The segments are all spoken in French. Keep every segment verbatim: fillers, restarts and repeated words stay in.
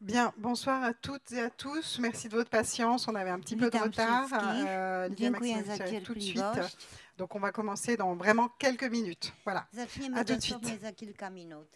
Bien, bonsoir à toutes et à tous. Merci de votre patience. On avait un petit peu de Witam retard. wszystkich. Euh, Livia Dziękuję Maximovitch za arrive tout de suite. cierpliwość. Donc, on va commencer dans vraiment quelques minutes. Voilà. Zaczniemy À tout de suite. dosłownie za kilka minut.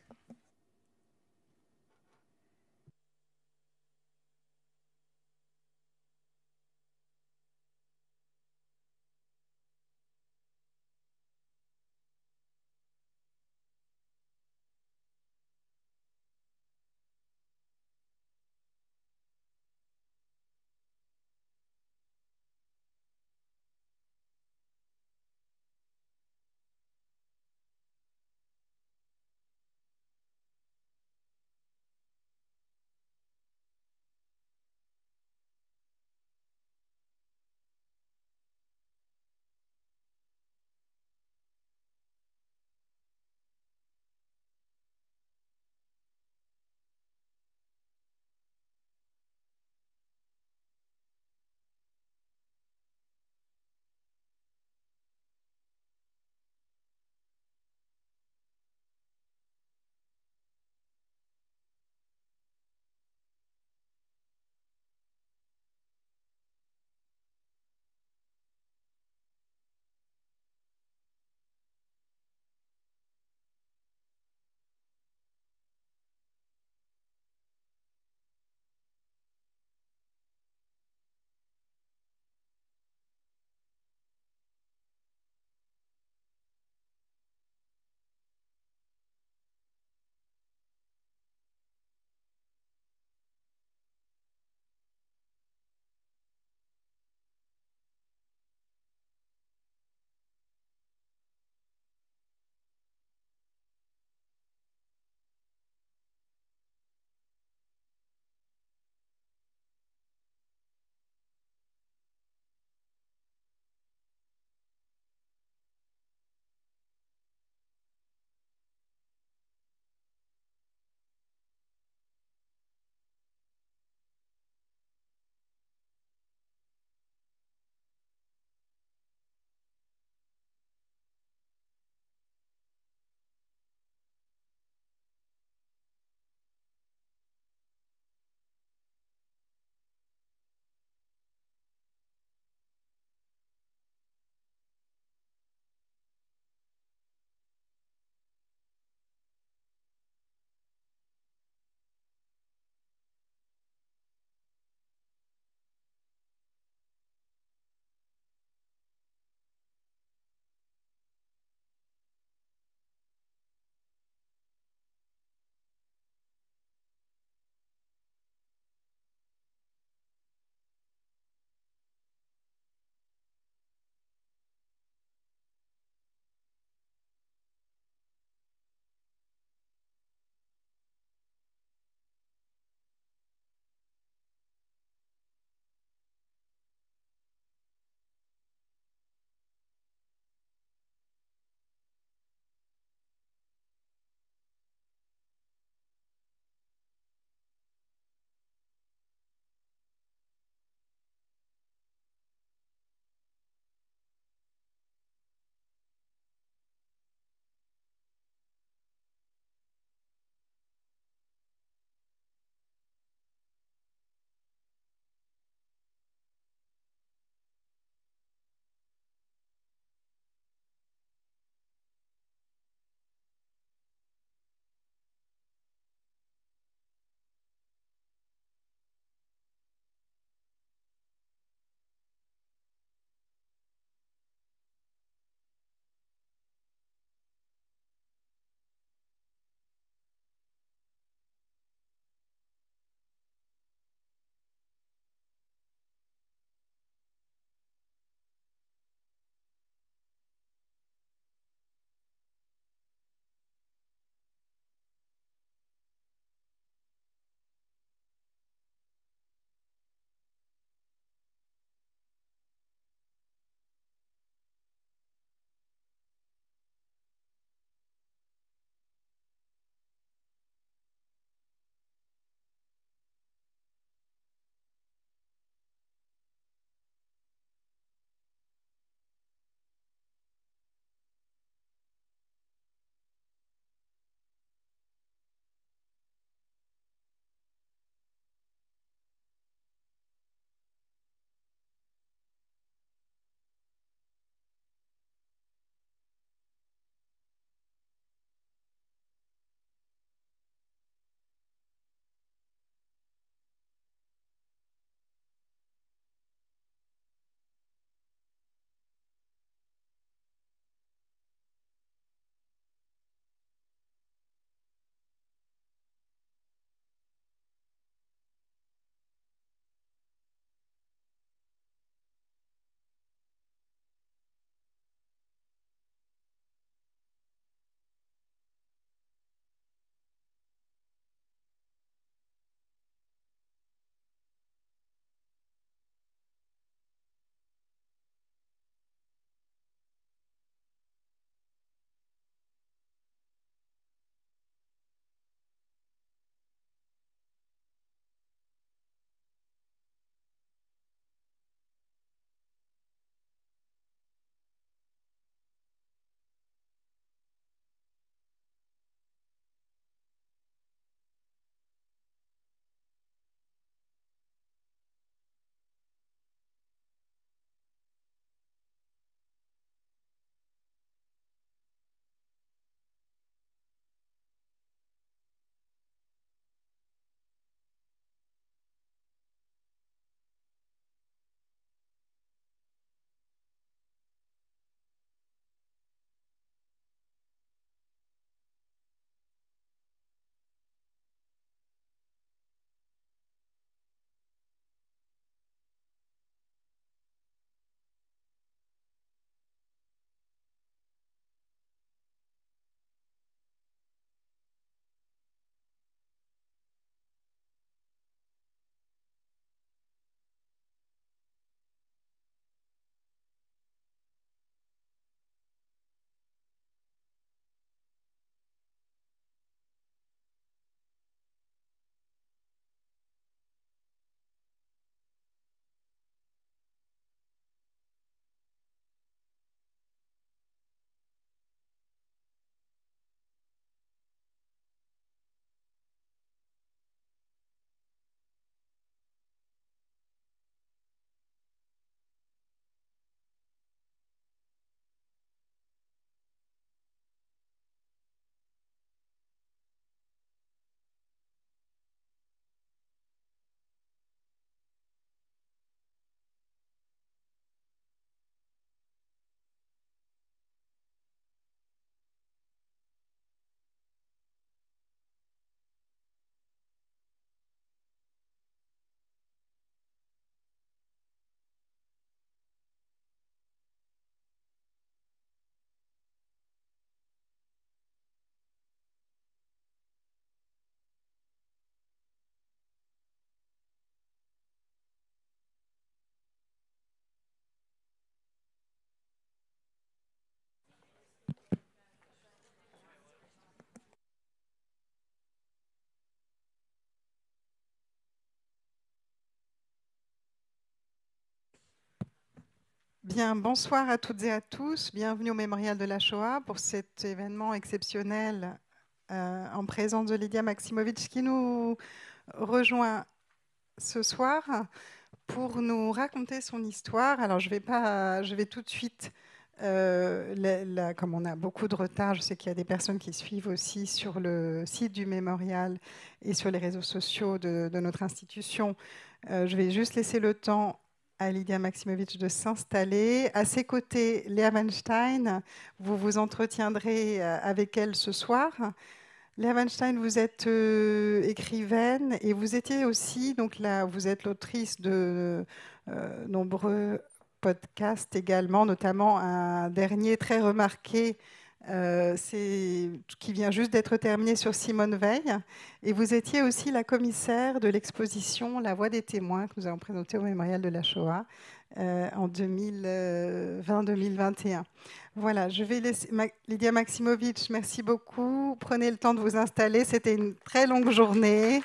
Bien, bonsoir à toutes et à tous. Bienvenue au Mémorial de la Shoah pour cet événement exceptionnel euh, en présence de Lydia Maximovic qui nous rejoint ce soir pour nous raconter son histoire. Alors, je vais, pas, je vais tout de suite, euh, la- la- comme on a beaucoup de retard, je sais qu'il y a des personnes qui suivent aussi sur le site du Mémorial et sur les réseaux sociaux de, de notre institution. Euh, je vais juste laisser le temps à Lydia Maximovic de s'installer. À ses côtés, Léa Weinstein, vous vous entretiendrez euh, avec elle ce soir. Léa Weinstein, vous êtes euh, écrivaine et vous étiez aussi, donc là, vous êtes l'autrice de euh, nombreux podcasts également, notamment un dernier très remarqué, euh, c'est, qui vient juste d'être terminé sur Simone Veil. Et vous étiez aussi la commissaire de l'exposition La Voix des témoins que nous avons présentée au Mémorial de la Shoah euh, en deux mille vingt deux mille vingt et un. Voilà, je vais laisser Ma- Lydia Maximovic, merci beaucoup. Prenez le temps de vous installer. C'était une très longue journée.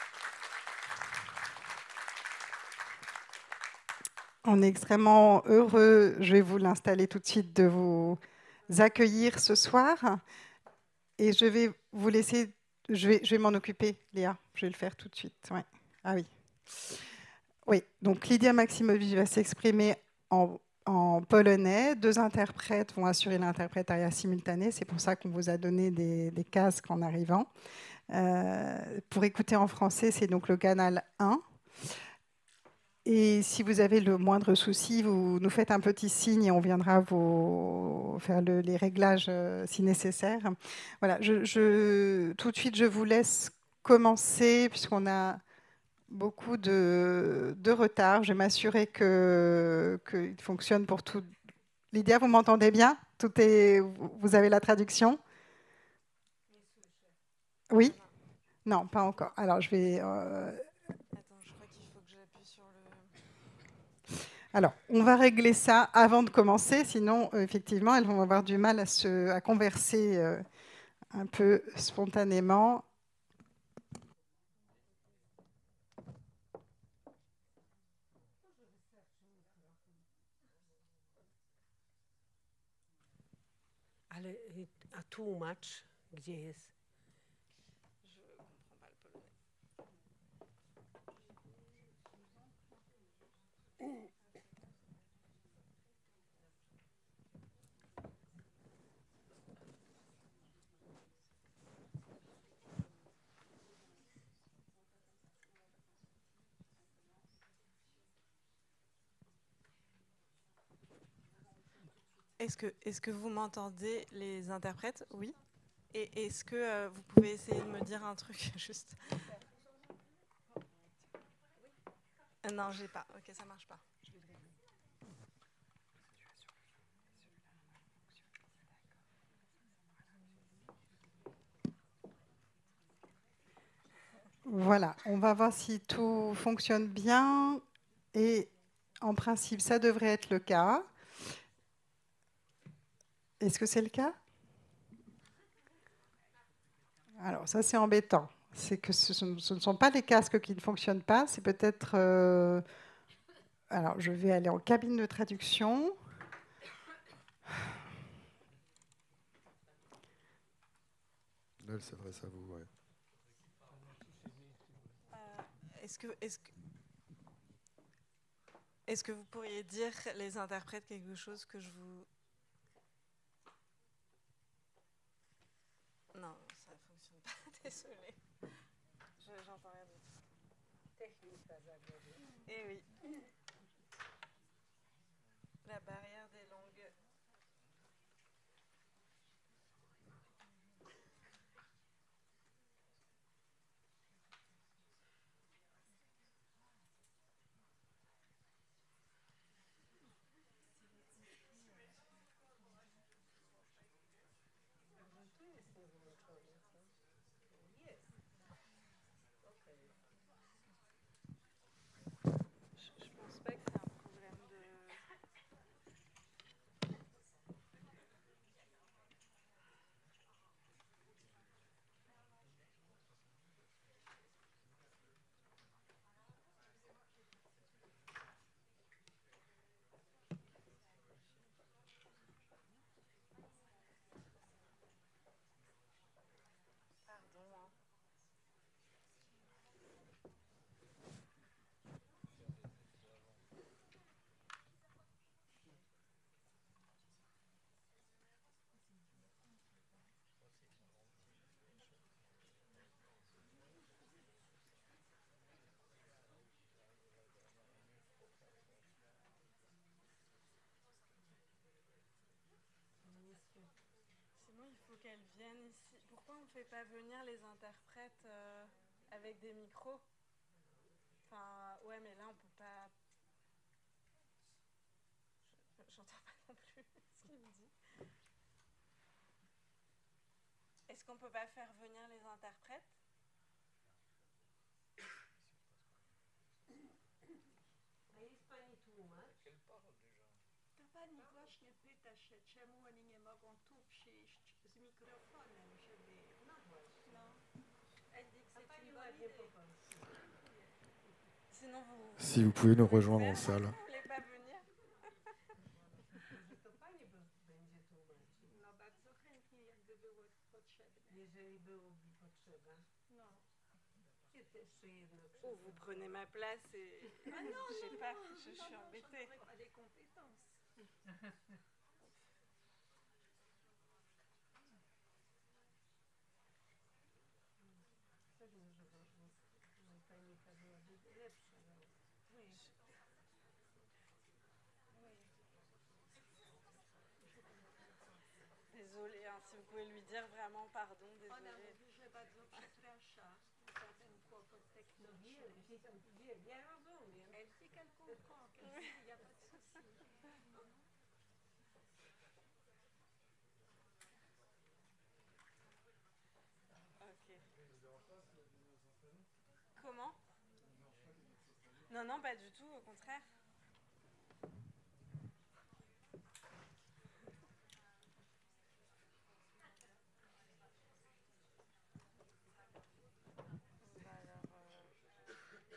On est extrêmement heureux, je vais vous l'installer tout de suite, de vous accueillir ce soir. Et je vais vous laisser, je vais, je vais m'en occuper, Léa. Je vais le faire tout de suite. Ouais. Ah oui. Oui, donc Lydia Maximovic va s'exprimer en, en polonais. Deux interprètes vont assurer l'interprétariat simultané. C'est pour ça qu'on vous a donné des, des casques en arrivant. Euh, pour écouter en français, c'est donc le canal un. Et si vous avez le moindre souci, vous nous faites un petit signe et on viendra vous faire le- les réglages euh, si nécessaire. Voilà, je, je- tout de suite, je vous laisse commencer puisqu'on a beaucoup de, de retard. Je vais m'assurer que qu'il fonctionne pour tout. Lydia, vous m'entendez bien? Tout est, vous avez la traduction? Oui? Non, pas encore. Alors, je vais. euh, Attends, je crois qu'il faut que j'appuie sur le... Alors, on va régler ça avant de commencer, sinon, euh, effectivement, elles vont avoir du mal à, se, à converser euh, un peu spontanément. Ale y, a tłumacz, gdzie jest? Je comprends pas le polonais. Est-ce que, est-ce que vous m'entendez, les interprètes? Oui. Et est-ce que euh, vous pouvez essayer de me dire un truc juste? Euh, Non, j'ai pas. Ok, ça marche pas. Voilà, on va voir si tout fonctionne bien. Et en principe, ça devrait être le cas. Est-ce que c'est le cas? Alors, ça, c'est embêtant. C'est que ce, sont- ce ne sont pas les casques qui ne fonctionnent pas, c'est peut-être... euh, Alors, je vais aller en cabine de traduction. Là, elle s'adresse à vous, ouais. Euh, est-ce que, est-ce que, est-ce que vous pourriez dire, les interprètes, quelque chose que je vous... Non, ça fonctionne pas. Désolée. Je, j'entends rien d'autre. Eh oui. La barrière des langues. Je pense qu'elles viennent ici. Pourquoi on ne fait pas venir les interprètes euh, avec des micros? Enfin, ouais, mais là, on peut pas... Je- J'entends pas non plus ce qu'il me dit. Est-ce qu'on peut pas faire venir les interprètes? A jest pani tłumacz? To pani właśnie pyta się, czemu oni nie mogą tu przyjść z mikrofonem, żeby... No właśnie. No. Elle dit que A c'est pani une bonne ładnie po idée. polsku. Sinon, vous... Si vous pouvez nous pouvez rejoindre le en faire, salle. Vous voulez pas venir? Może to pani b- będzie tłumaczyć, No bardzo chętnie, jakby było potrzebne. jeżeli byłoby potrzeba. No. Jest jeszcze jedno Oh, vous prenez ma place et... Ah non, J'ai non, pas, non, je non, suis non, embêtée. j'en aurais pas les compétences. Pewnie, że można. No, pani ta byłaby lepsza. No. Oui. Oui. Désolée, hein, si vous pouvez lui dire vraiment pardon, Ona désolée. mówi, że bardzo przeprasza za ten kłopot No techniczny. wiem, wiem, wiem, ja rozumiem. Elle dit qu'elle comprend, qu'elle dit qu'il n'y a pas de souci. Ok. Comment? Non, non, pas du tout, au contraire. On va leur, euh,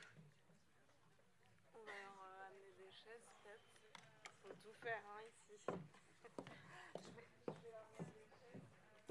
on va leur euh, amener des chaises, peut-être. Faut tout faire, hein, ici. Je vais, je vais leur amener des chaises.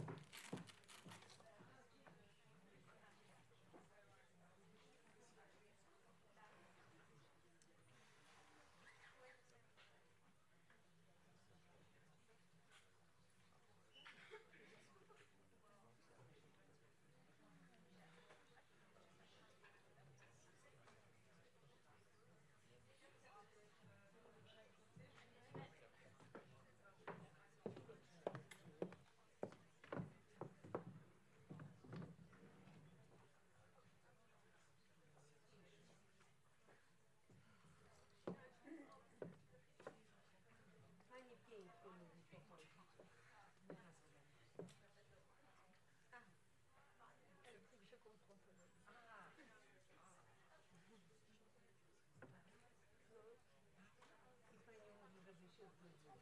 Pani pięknie mówi po polsku. Elle dit que je comprends pas. I pani mówi, żeby się zgodziła.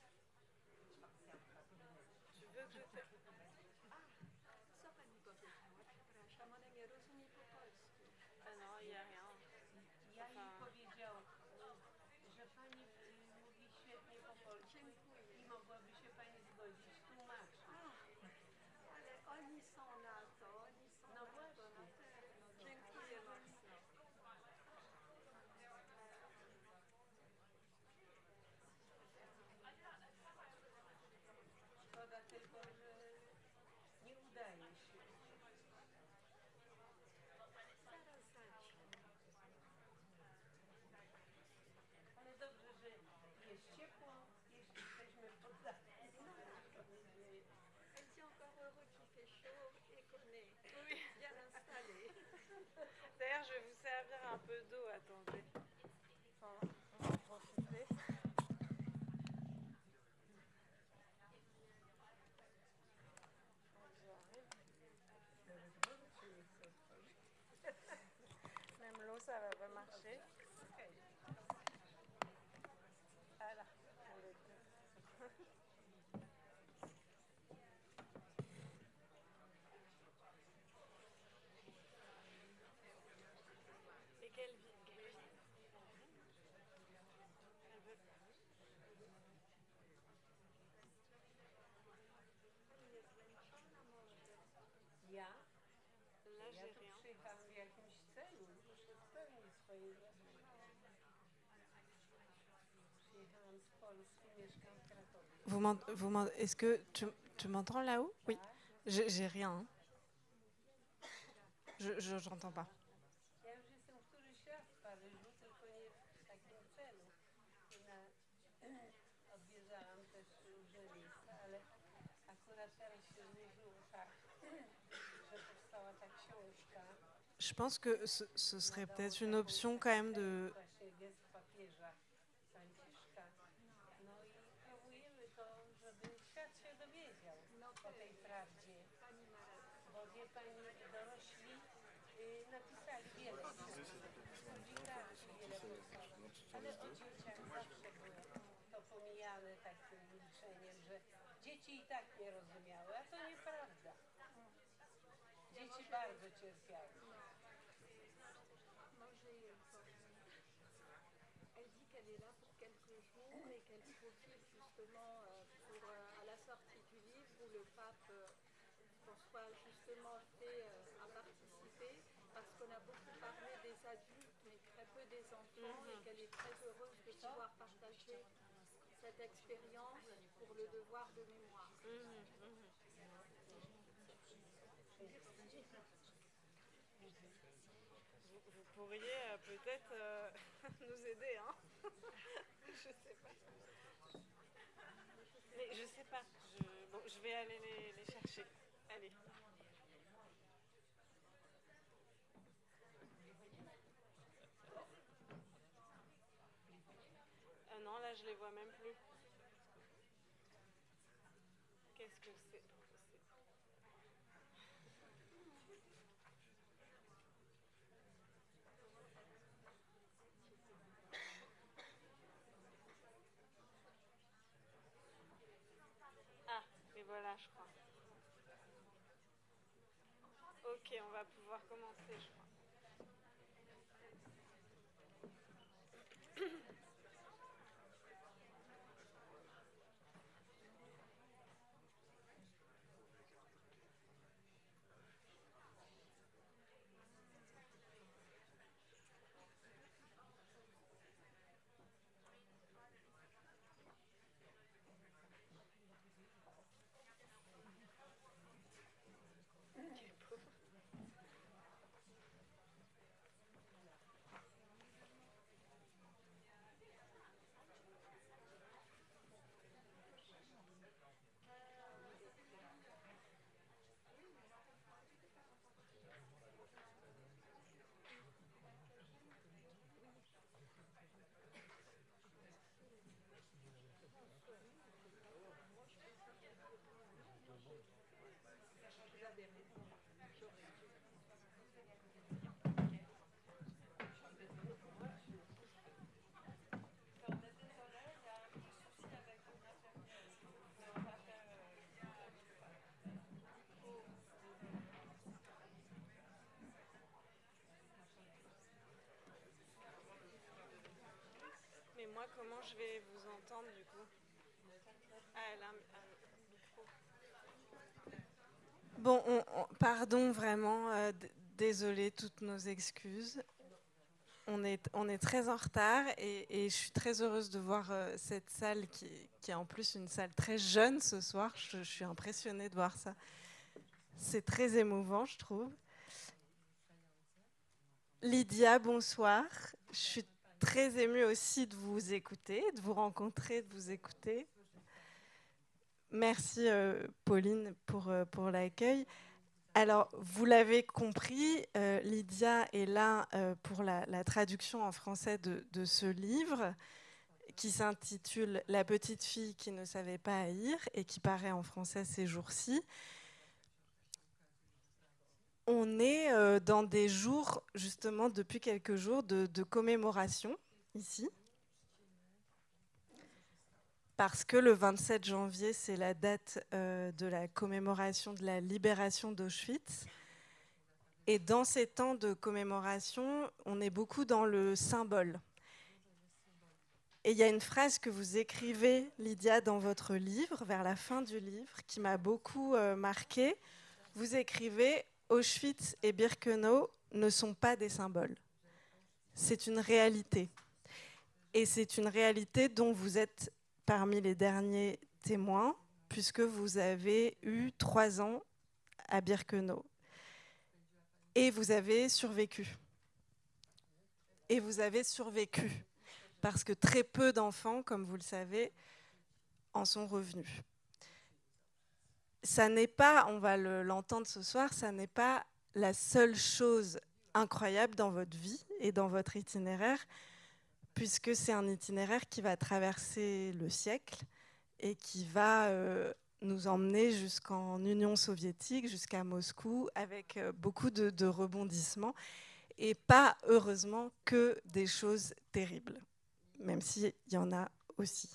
Tu veux que je te... Co pani powiedziała? Przepraszam, ona nie rozumie po polsku. Ah non, il n'y a rien. Ja jej Enfin- powiedziałam, że pani y, mówi świetnie po polsku Dziękuję. i mogłaby się pani zgodzić tłumaczyć. Ale oni są na to, oni są No na to, właśnie. na pewno. Dziękuję mocno. Szkoda tylko, że nie udaje się. Zaraz zacznę. Ale dobrze, że jest ciepło, jeśli jesteśmy pod dachem. Elle dit encore heureux qu'il fait chaud et qu'on est Oui. bien installé. D'ailleurs, je vais vous servir un peu d'eau, attendez. Enfin, on va en profiter. Même l'eau, ça va pas marcher. Ah là, on le dit. Et quelle vie? Elle veut- Ja? Là, Ja j'ai tu rien. przyjechałam w jakimś celu, muszę spełnić swoje zadanie. Przyjechałam z Polski, mieszkam w Krakowie. Vous m'ent- vous m'en- Est-ce que tu, tu m'entends là-haut? Oui. Tak? J'ai j'ai rien. hein. Je je- j'entends pas. Ja już jestem któryś raz w Paryżu, tylko nie w takim celu. I na, odwiedzałam też różne miejsca, ale akurat teraz się znów Je pense que ce, ce serait peut-être une option quand même de... Dzieci i tak nie rozumiały, a to nieprawda. Dzieci bardzo cierpiały. Elle dit qu'elle est là pour quelques jours et qu'elle profite justement euh, pour, euh, à la sortie du livre où le pape euh, François justement fait euh, à participer parce qu'on a beaucoup parlé des adultes mais très peu des enfants mm-hmm. et qu'elle est très heureuse de pouvoir partager cette expérience pour le devoir de mémoire. Mm-hmm. Mm-hmm. Vous, vous pourriez euh, peut-être euh, nous aider, hein. Je sais pas. Mais je sais pas. Je, bon, je vais aller les, les chercher. Allez. Ah non, là je les vois même plus. Qu'est-ce que c'est? Ah, et voilà, je crois. Ok, on va pouvoir commencer, je crois. Mais moi, comment je vais vous entendre du coup? Ah, elle a un, un micro. Bon, on, on, pardon vraiment, euh, d- désolé, toutes nos excuses. On est, on est très en retard et, et je suis très heureuse de voir euh, cette salle qui, qui est en plus une salle très jeune ce soir. Je, je suis impressionnée de voir ça. C'est très émouvant, je trouve. Lydia, bonsoir. Je suis très émue aussi de vous écouter, de vous rencontrer, de vous écouter. Merci euh, Pauline pour, euh, pour l'accueil. Alors, vous l'avez compris, euh, Lydia est là euh, pour la, la traduction en français de, de ce livre qui s'intitule « La petite fille qui ne savait pas haïr » et qui paraît en français ces jours-ci. On est euh, dans des jours, justement, depuis quelques jours, de, de commémoration, ici. Parce que le vingt-sept janvier, c'est la date euh, de la commémoration de la libération d'Auschwitz. Et dans ces temps de commémoration, on est beaucoup dans le symbole. Et il y a une phrase que vous écrivez, Lydia, dans votre livre, vers la fin du livre, qui m'a beaucoup euh, marquée. Vous écrivez « Auschwitz et Birkenau ne sont pas des symboles. C'est une réalité. Et c'est une réalité dont vous êtes parmi les derniers témoins, puisque vous avez eu trois ans à Birkenau. Et vous avez survécu. Et vous avez survécu. Parce que très peu d'enfants, comme vous le savez, en sont revenus. ça n'est pas, on va le- l'entendre ce soir, ça n'est pas la seule chose incroyable dans votre vie et dans votre itinéraire, puisque c'est un itinéraire qui va traverser le siècle et qui va euh, nous emmener jusqu'en Union soviétique, jusqu'à Moscou, avec euh, beaucoup de, de rebondissements, et pas, heureusement, que des choses terribles, même s'il y en a aussi.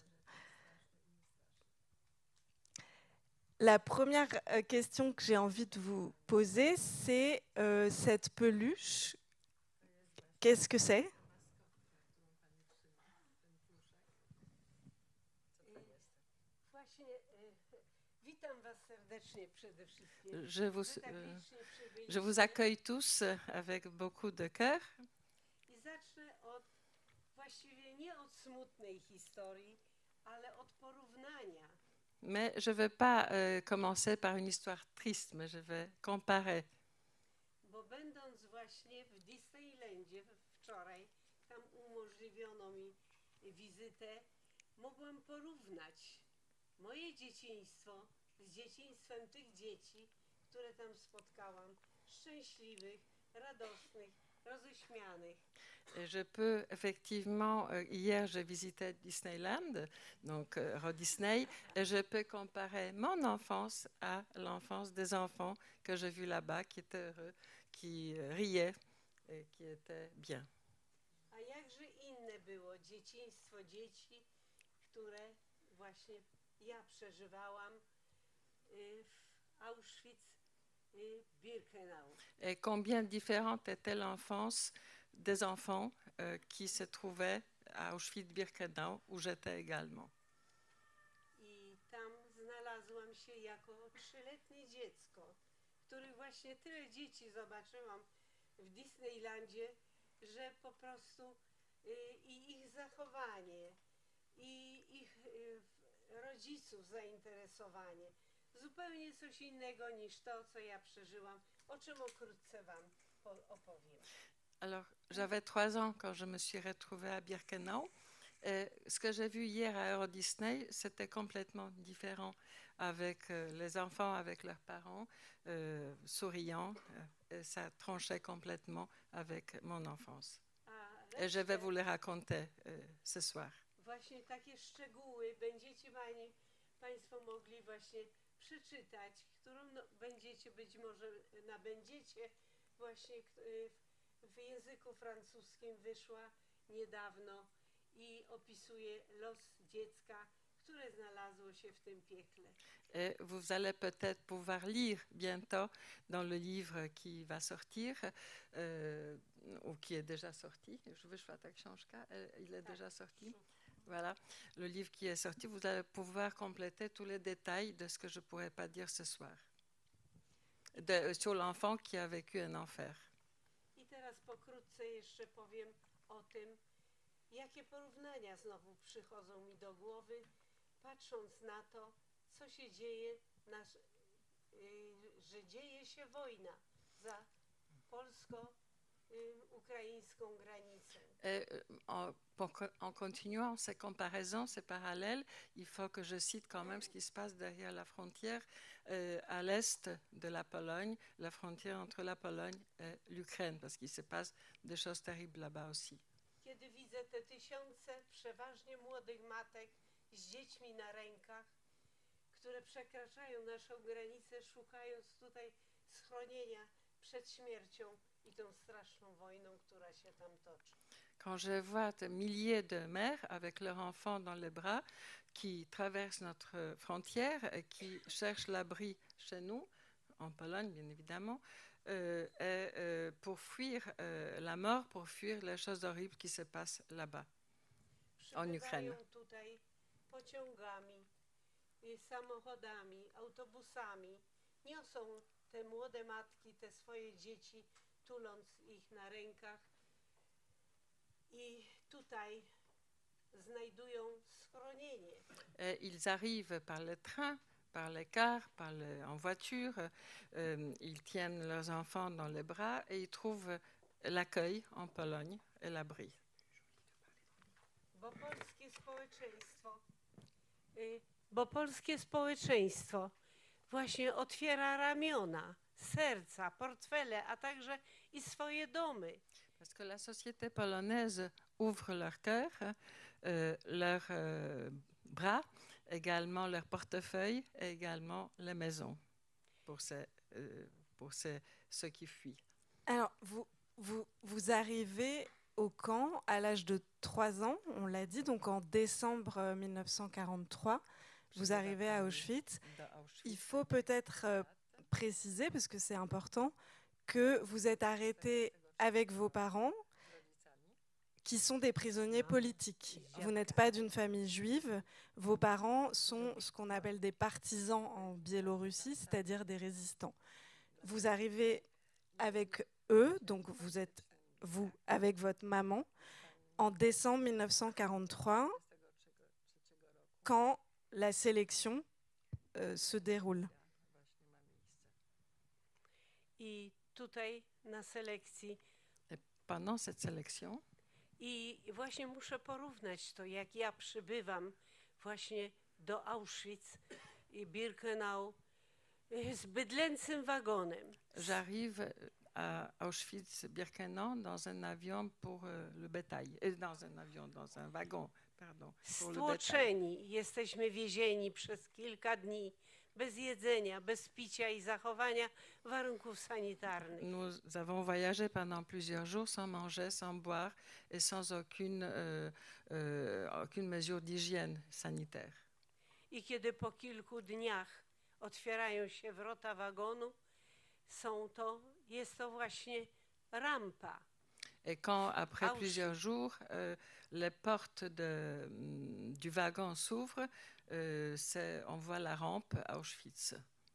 La première euh, question que j'ai envie de vous poser, c'est euh, cette peluche, qu'est-ce que c'est ? Właśnie e, witam Was serdecznie przede wszystkim. Je vous, Wy tak euh, licznie je vous przybyliście. accueille tous avec beaucoup de cœur. I zacznę od właściwie nie od smutnej historii, ale od porównania. Mais je ne vais pas euh, commencer par une histoire triste, mais je vais comparer. Bo będąc właśnie w Disneylandzie wczoraj, tam umożliwiono mi wizytę, mogłam porównać moje dzieciństwo z dzieciństwem tych dzieci, które tam spotkałam, szczęśliwych, radosnych, roześmianych. Et je peux effectivement, euh, hier j'ai visité Disneyland, donc euh, Euro Disney, et je peux comparer mon enfance à l'enfance des enfants que j'ai vus là-bas, qui étaient heureux, qui euh, riaient et qui étaient bien. A jakże inne było dzieciństwo dzieci, które właśnie ja przeżywałam y, w Auschwitz-Birkenau. Et combien différente était l'enfance des enfants euh, qui se trouvaient à Auschwitz-Birkenau, où j'étais également. I tam znalazłam się jako trzyletnie dziecko, który właśnie tyle dzieci zobaczyłam w Disneylandzie, że po prostu y, i ich zachowanie, i ich y, rodziców zainteresowanie, zupełnie coś innego niż to, co ja przeżyłam, o czym okrótce Wam opowiem. Alors, j'avais trois ans quand je me suis retrouvée à Birkenau. Et ce que j'ai vu hier à Euro Disney, c'était complètement différent avec euh, les enfants, avec leurs parents, euh, souriants. Euh, et ça tranchait complètement avec mon enfance. A Et je vais resztę, vous les raconter euh, ce soir. właśnie takie szczegóły będziecie pani, Państwo mogli właśnie przeczytać, którą no, będziecie być może nabędziecie właśnie y, w języku francuskim wyszła niedawno i opisuje los dziecka, które znalazło się w tym piekle. Et vous allez peut-être pouvoir lire bientôt dans le livre qui va sortir, euh, ou qui est déjà sorti. Je veux tak książka, il est déjà sorti. Voilà, le livre qui est sorti, vous allez pouvoir compléter tous les détails de ce que je ne pourrais pas dire ce soir, de, sur l'enfant qui a vécu un enfer. I teraz pokrótce jeszcze powiem o tym, jakie porównania znowu przychodzą mi do głowy, patrząc na to, co się dzieje, nasz, yy, że dzieje się wojna za polsko-ukraińską granicę. Et, en, pour, en continuant ces comparaisons, ces parallèles, il faut que je cite quand même ce qui se passe derrière la frontière, euh, à l'est de la Pologne, la frontière entre la Pologne et l'Ukraine, parce qu'il se passe des choses terribles là-bas aussi. Kiedy widzę te tysiące przeważnie młodych matek z dziećmi na rękach, które przekraczają naszą granicę, szukając tutaj schronienia przed śmiercią i tą straszną wojną, która się tam toczy. Quand je vois des milliers de mères avec leurs enfants dans les bras qui traversent notre frontière et qui cherchent l'abri chez nous, en Pologne bien évidemment, euh, et, euh, pour fuir euh, la mort, pour fuir les choses horribles qui se passent là-bas, en Ukraine. Przybywają tutaj pociągami, y, samochodami, autobusami. Niosą te młode matki, te swoje dzieci, tuląc ich na rękach. I tutaj znajdują schronienie. Et ils arrivent par le train, par les cars, par le, en voiture. Euh, ils tiennent leurs enfants dans les bras et ils trouvent l'accueil en Pologne et l'abri. Bo polskie społeczeństwo, y, bo polskie społeczeństwo właśnie otwiera ramiona, serca, portfele, a także i swoje domy. Parce que la société polonaise ouvre leur cœur, euh, leurs euh, bras, également leur portefeuille, et également les maisons pour, ces, euh, pour ces, ceux qui fuient. Alors, vous, vous, vous arrivez au camp à l'âge de trois ans, on l'a dit, donc en décembre mille neuf cent quarante-trois, vous arrivez à Auschwitz. Il faut peut-être euh, préciser, parce que c'est important, que vous êtes arrêté avec vos parents, qui sont des prisonniers politiques. Vous n'êtes pas d'une famille juive. Vos parents sont ce qu'on appelle des partisans en Biélorussie, c'est-à-dire des résistants. Vous arrivez avec eux, donc vous êtes, vous, avec votre maman, en décembre mille neuf cent quarante-trois, quand la sélection euh, se déroule. I tutaj na selekcji. Pendant cette sélection, I właśnie muszę porównać to, jak ja przybywam właśnie do Auschwitz i Birkenau z bydlęcym wagonem. j'arrive à Auschwitz-Birkenau dans un avion pour euh, le bétail, euh, dans un avion, dans un wagon, pardon, pour le bétail. Stłoczeni jesteśmy wiezieni przez kilka dni, bez jedzenia, bez picia i zachowania warunków sanitarnych. Nous avons voyagé pendant plusieurs jours sans manger, sans boire et sans aucune, euh, euh, aucune mesure d'hygiène sanitaire. I kiedy po kilku dniach otwierają się wrota wagonu, są to, jest to właśnie rampa. Et quand, après Auschwitz. plusieurs jours, euh, les portes de, mm, du wagon s'ouvrent, euh, c'est- on voit la rampe à Auschwitz.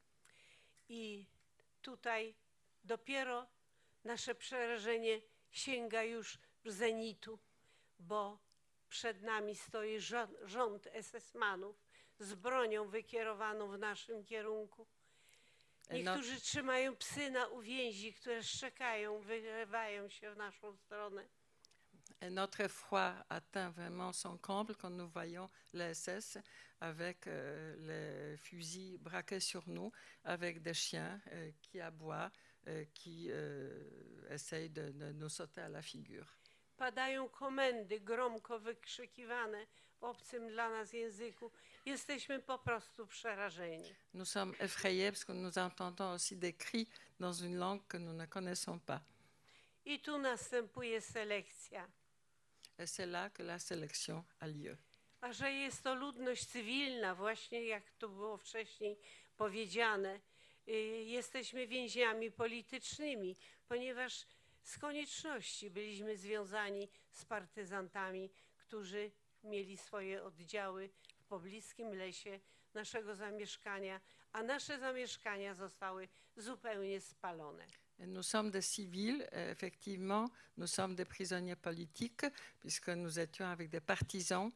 I tutaj dopiero nasze przerażenie sięga już zenitu, bo przed nami stoi rząd, rząd esesmanów z bronią wykierowaną w naszym kierunku. Niektórzy trzymają psy na uwięzi, które szczekają, wyrywają się w naszą stronę. Et notre effroi atteint vraiment son comble quand nous voyons les S S avec euh, les fusils braqués sur nous, avec des chiens euh, qui aboient, euh, qui euh, essayent de, de nous sauter à la figure. Padają komendy gromko wykrzykiwane w obcym dla nas języku. Jesteśmy po prostu przerażeni. Nous sommes effrayés parce que nous entendons aussi des cris dans une langue que nous ne connaissons pas. I tu następuje selekcja. Et c'est là que la sélection a lieu. A że jest to ludność cywilna, właśnie jak to było wcześniej powiedziane, y, jesteśmy więźniami politycznymi, ponieważ z konieczności byliśmy związani z partyzantami, którzy mieli swoje oddziały w pobliskim lesie naszego zamieszkania, a nasze zamieszkania zostały zupełnie spalone. Et nous sommes des civils, et effectivement, nous sommes des prisonniers politiques, puisque nous étions avec des partisans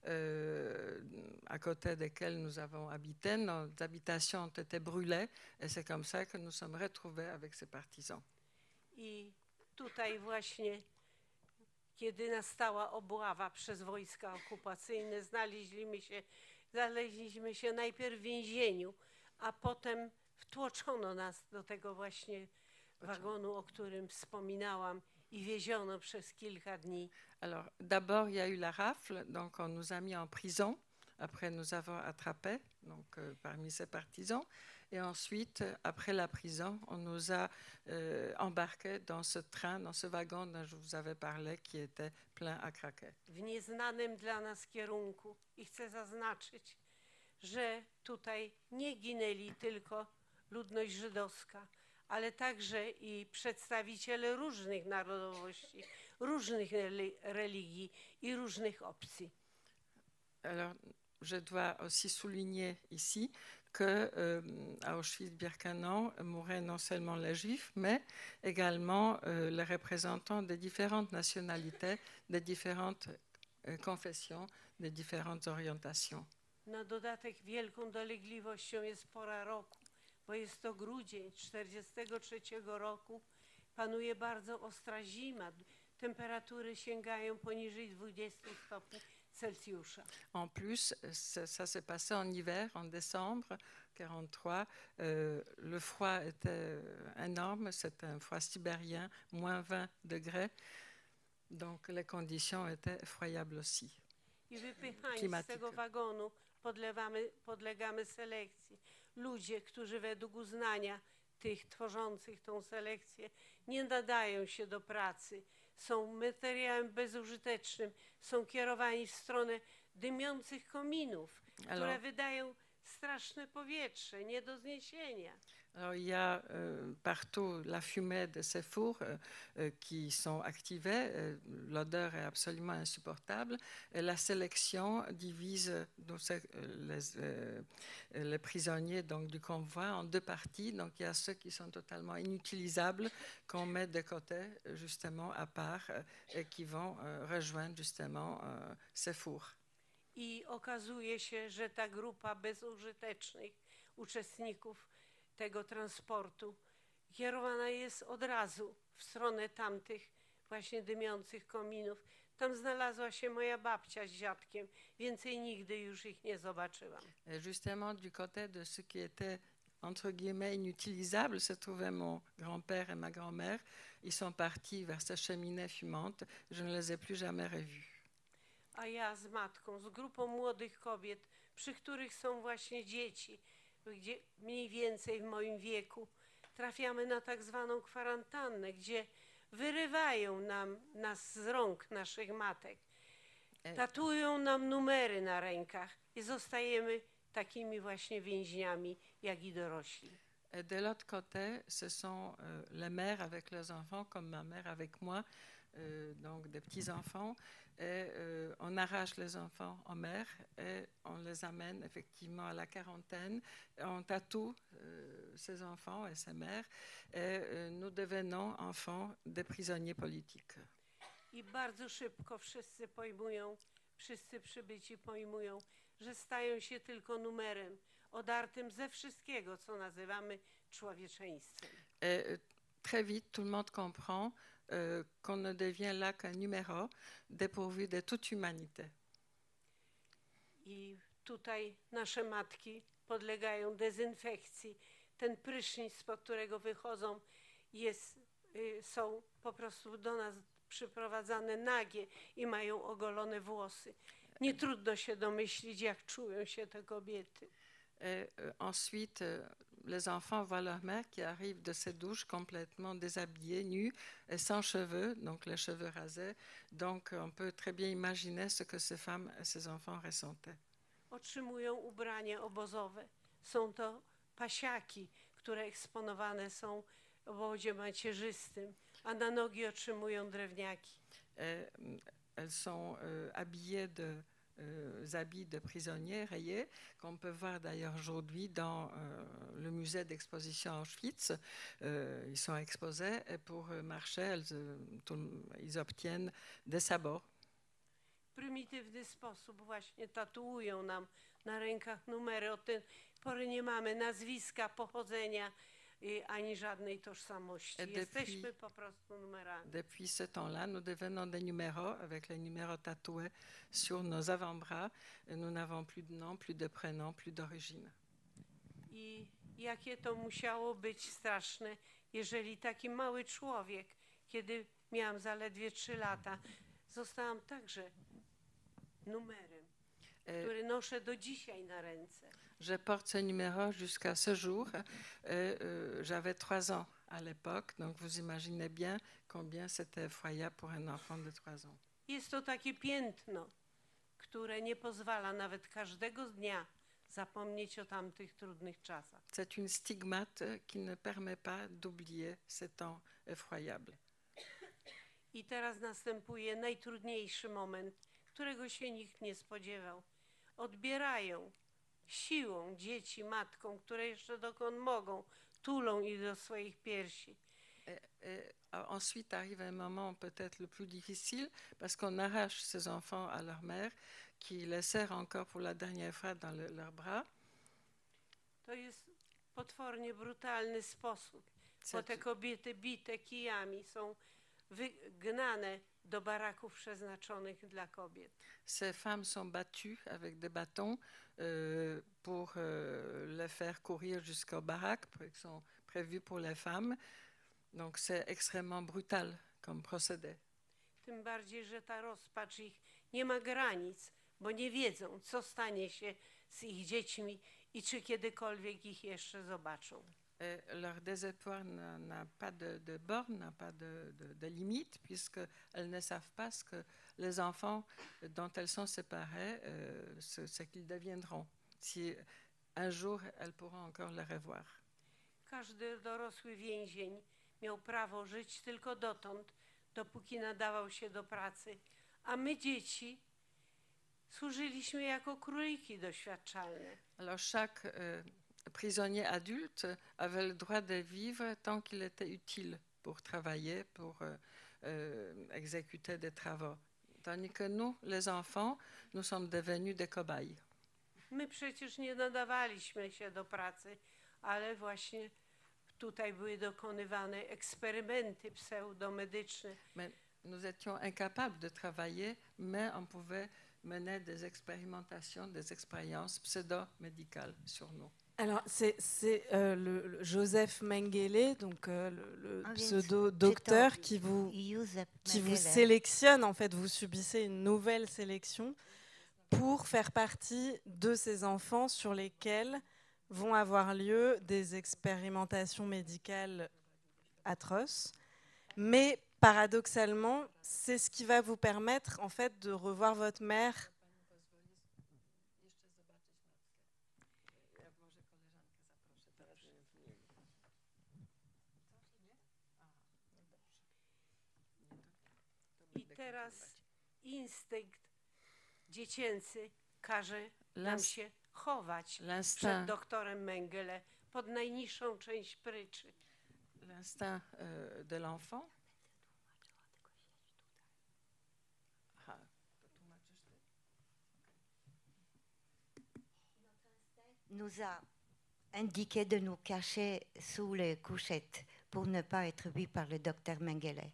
euh, à côté desquels nous avons habité. Nos habitations ont été brûlées, et c'est comme ça que nous sommes retrouvés avec ces partisans. I tutaj właśnie, kiedy nastała obława przez wojska okupacyjne, znaleźliśmy się, znaleźliśmy się najpierw w więzieniu, a potem wtłoczono nas do tego właśnie wagonu, o którym wspominałam, i wieziono przez kilka dni. Alors, d'abord, il y a eu la rafle, donc on nous a mis en prison. Après, nous avons attrapé donc, euh, parmi ces partisans. Et ensuite, après la prison, on nous a euh, embarqués dans ce train, dans ce wagon dont je vous avais parlé, qui était plein à craquer. W nieznanym dla nas kierunku. I chcę zaznaczyć, że tutaj nie ginęli tylko ludność żydowska, ale także i przedstawiciele różnych narodowości, różnych religii i różnych opcji. Alors, je dois aussi souligner ici que euh, à Auschwitz-Birkenau mouraient non seulement les Juifs, mais également euh, les représentants des différentes nationalités, des différentes euh, confessions, des différentes orientations. Na dodatek wielką dolegliwością jest pora roku, bo jest to grudzień tysiąc dziewięćset czterdziestego trzeciego roku. Panuje bardzo ostra zima. Temperatury sięgają poniżej dwudziestu stopni Celsjusza. En plus, ça, ça s'est passé en hiver, en décembre quarante-trois. Euh, le froid était énorme, c'était un froid sibérien, moins vingt degrés. Donc les conditions étaient effroyables aussi. I wypychani z Klimatyka. tego wagonu podlewamy, podlegamy selekcji. Ludzie, którzy według uznania tych tworzących tą selekcję nie nadają się do pracy, są materiałem bezużytecznym, są kierowani w stronę dymiących kominów, które Alors, wydają straszne powietrze, nie do zniesienia. alors, il y a euh, partout la fumée de ces fours euh, euh, qui sont activés. Euh, l'odeur est absolument insupportable. Et la sélection divise donc, c'est, euh, les, euh, les prisonniers donc, du convoi en deux parties. Donc il y a ceux qui sont totalement inutilisables, qu'on met de côté justement à part euh, et qui vont euh, rejoindre justement euh, ces fours. I okazuje się, że ta grupa bezużytecznych uczestników tego transportu kierowana jest od razu w stronę tamtych właśnie dymiących kominów. Tam znalazła się moja babcia z dziadkiem. Więcej nigdy już ich nie zobaczyłam. Et justement, du côté de ceux qui étaient, entre guillemets, inutilisables, se trouvaient mon grand-père et ma grand-mère. Ils sont partis vers ces cheminées fumantes. Je ne les ai plus jamais revus. A ja z matką, z grupą młodych kobiet, przy których są właśnie dzieci, gdzie mniej więcej w moim wieku, trafiamy na tak zwaną kwarantannę, gdzie wyrywają nam, nas z rąk naszych matek. Tatuują nam numery na rękach i zostajemy takimi właśnie więźniami, jak i dorośli. Et de l'autre côté, ce sont euh, les mères avec leurs enfants, comme ma mère avec moi, euh, donc des petits-enfants. Et euh, on arrache les enfants aux mères et on les amène effectivement à la quarantaine. Et on tatoue euh, ces enfants et ces mères et euh, nous devenons enfants des prisonniers politiques. I bardzo szybko wszyscy pojmują, wszyscy przybyci pojmują, że stają się tylko numerem, odartym ze wszystkiego, co nazywamy człowieczeństwem. Et euh, très vite, tout le monde comprend euh, qu'on ne devient là qu'un numéro dépourvu de toute humanité. I tutaj nasze matki podlegają dezynfekcji. Ten prysznic, spod którego wychodzą, jest, y, są po prostu do nas przyprowadzane nagie i mają ogolone włosy. Nie trudno się domyślić, jak czują się te kobiety. Et euh, ensuite, euh, les enfants voient leur mère qui arrive de ses douches complètement déshabillée, nue, et sans cheveux, donc les cheveux rasés. Donc on peut très bien imaginer ce que ces femmes et ces enfants ressentaient. Otrzymują ubrania obozowe. Są to pasiaki, które eksponowane są w obozie macierzystym, a na nogi otrzymują drewniaki. Et, euh, elles sont euh, habillées de euh, habits de prisonniers rayés, qu'on peut voir d'ailleurs aujourd'hui dans euh, le musée d'exposition à Auschwitz. Euh, ils sont exposés et pour marcher, elles, euh, tout, ils obtiennent des sabots. W prymitywny sposób właśnie tatuują nam na rękach numery. Od tej pory nie mamy nazwiska, pochodzenia y, ani żadnej tożsamości. Et Jesteśmy depuis- po prostu numerami. Depuis ce temps-là, nous devenons des numéros avec les numéros tatoués sur nos avant-bras. Et nous n'avons plus de nom, plus de prénom, plus d'origine. I jakie to musiało być straszne, jeżeli taki mały człowiek, kiedy miałam zaledwie trzy lata, zostałam także numerem, Et który noszę do dzisiaj na ręce. je porte ce numéro jusqu'à ce jour. Et, euh, j'avais trois ans à l'époque, donc vous imaginez bien combien c'était effroyable pour un enfant de trois ans. Jest to takie piętno, które nie pozwala nawet każdego dnia zapomnieć o tamtych trudnych czasach. C'est une stigmate qui ne permet pas d'oublier ces temps effroyables. I teraz następuje najtrudniejszy moment, którego się nikt nie spodziewał. Odbierają siłą dzieci matkom, które jeszcze dokąd mogą, tulą ich do swoich piersi. Et, et ensuite arrive un moment peut-être le plus difficile parce qu'on arrache ces enfants à leur mère qui les serre encore pour la dernière fois dans le- leurs bras. To jest potwornie brutalny sposób, bo C'est- te kobiety bite kijami są wygnane do baraków przeznaczonych dla kobiet. Ces femmes sont battues avec des bâtons euh, pour euh, les faire courir jusqu'aux baraques qui sont prévues pour les femmes. Donc c'est extrêmement brutal comme procédé. Tym bardziej, że ta rozpacz ich nie ma granic, bo nie wiedzą, co stanie się z ich dziećmi i czy kiedykolwiek ich jeszcze zobaczą. Et leur désespoir n'a, n'a pas de, de borne, n'a pas de, de, de limite, puisqu'elles ne savent pas ce que les enfants dont elles sont séparées, euh, ce, ce qu'ils deviendront, si un jour elles pourront encore les revoir. Każdy dorosły więzień miał prawo żyć tylko dotąd, dopóki nadawał się do pracy, a my dzieci służyliśmy jako króliki doświadczalne. Alors chaque euh, prisonnier adulte avait le droit de vivre tant qu'il était utile pour travailler, pour euh, euh, exécuter des travaux. Tandis que nous, les enfants, nous sommes devenus des cobayes. My przecież nie nadawaliśmy się do pracy, ale właśnie tutaj były dokonywane eksperymenty pseudomedyczne. Mais nous étions incapables de travailler, mais on pouvait mener des expérimentations, des expériences pseudo-médicales sur nous. Alors, c'est, c'est euh, le, le Joseph Mengele, donc euh, le, le Ah, pseudo-docteur qui vous, Joseph qui vous Mengele. sélectionne. En fait, vous subissez une nouvelle sélection pour faire partie de ces enfants sur lesquels vont avoir lieu des expérimentations médicales atroces. Mais paradoxalement, c'est ce qui va vous permettre en fait de revoir votre mère. I teraz instynkt dziecięcy każe nam L'ins- się chować przed L'instinct, doktorem Mengele pod najniższą część pryczy. l'instinct euh, de l'enfant. Ah, Nous a indiqué de nous cacher sous les couchettes pour ne pas être vus par le docteur Mengele.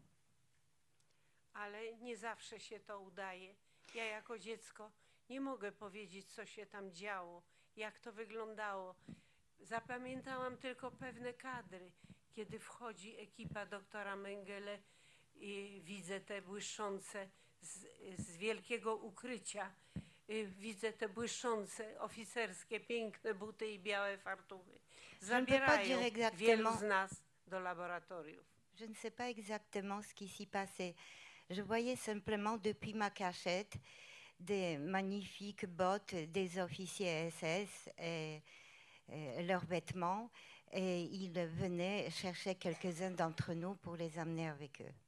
Ale nie zawsze się to udaje. Ja jako dziecko nie mogę powiedzieć, co się tam działo, jak to wyglądało. Zapamiętałam tylko pewne kadry, kiedy wchodzi ekipa doktora Mengele i widzę te błyszczące z, z wielkiego ukrycia. y, Widzę te błyszczące, oficerskie, piękne buty i białe fartuchy. Zabierają dire wielu exactement- z nas do laboratoriów. Je ne sais pas exactement ce qui s'y passait. Je voyais simplement depuis ma cachette des magnifiques bottes des officiers S S et, et leurs vêtements. Et ils venaient chercher quelques-uns d'entre nous pour les amener avec eux.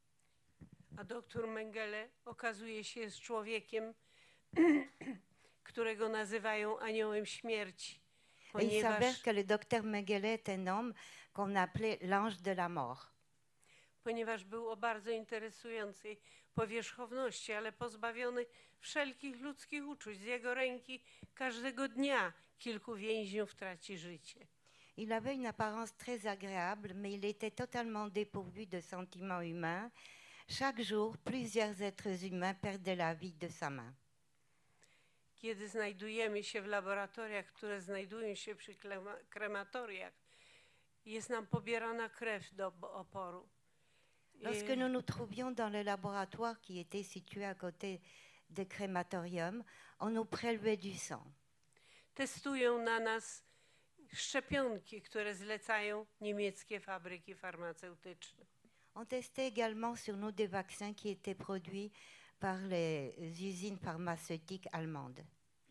A doktor Mengele okazuje się jest człowiekiem, którego nazywają aniołem śmierci, Et il s'avère ponieważ, que le docteur Mengele est un homme qu'on appelait l'ange de la mort. ponieważ był o bardzo interesującej powierzchowności, ale pozbawiony wszelkich ludzkich uczuć. Z jego ręki każdego dnia kilku więźniów traci życie. Il avait une apparence très agréable, mais il était totalement dépourvu de sentiments humains. Chaque jour, plusieurs êtres humains perdaient la vie de sa main. Kiedy znajdujemy się w laboratoriach, które znajdują się przy klema- krematoriach, jest nam pobierana krew do bo- oporu. Lorsque I- nous nous trouvions dans le laboratoire qui était situé à côté des crématoriums, on nous prélevait du sang. Testują na nas szczepionki, które zlecają niemieckie fabryki farmaceutyczne. On testait également sur nous des vaccins qui étaient produits par les usines pharmaceutiques allemandes.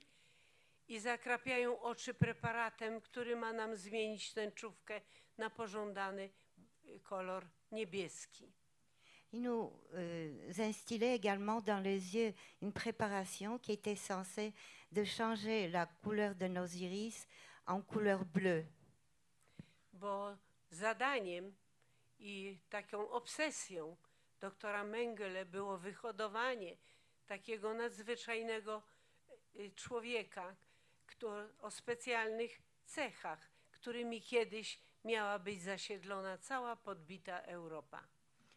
I zakrapiają oczy preparatem, który ma nam zmienić tęczówkę na pożądany y, kolor niebieski. Ils nous euh, instillaient également dans les yeux une préparation qui était censée de changer la couleur de nos iris en couleur bleue. Bo zadaniem i taką obsesją doktora Mengele było wyhodowanie takiego nadzwyczajnego y, człowieka, który, o specjalnych cechach, którymi kiedyś miała być zasiedlona cała podbita Europa.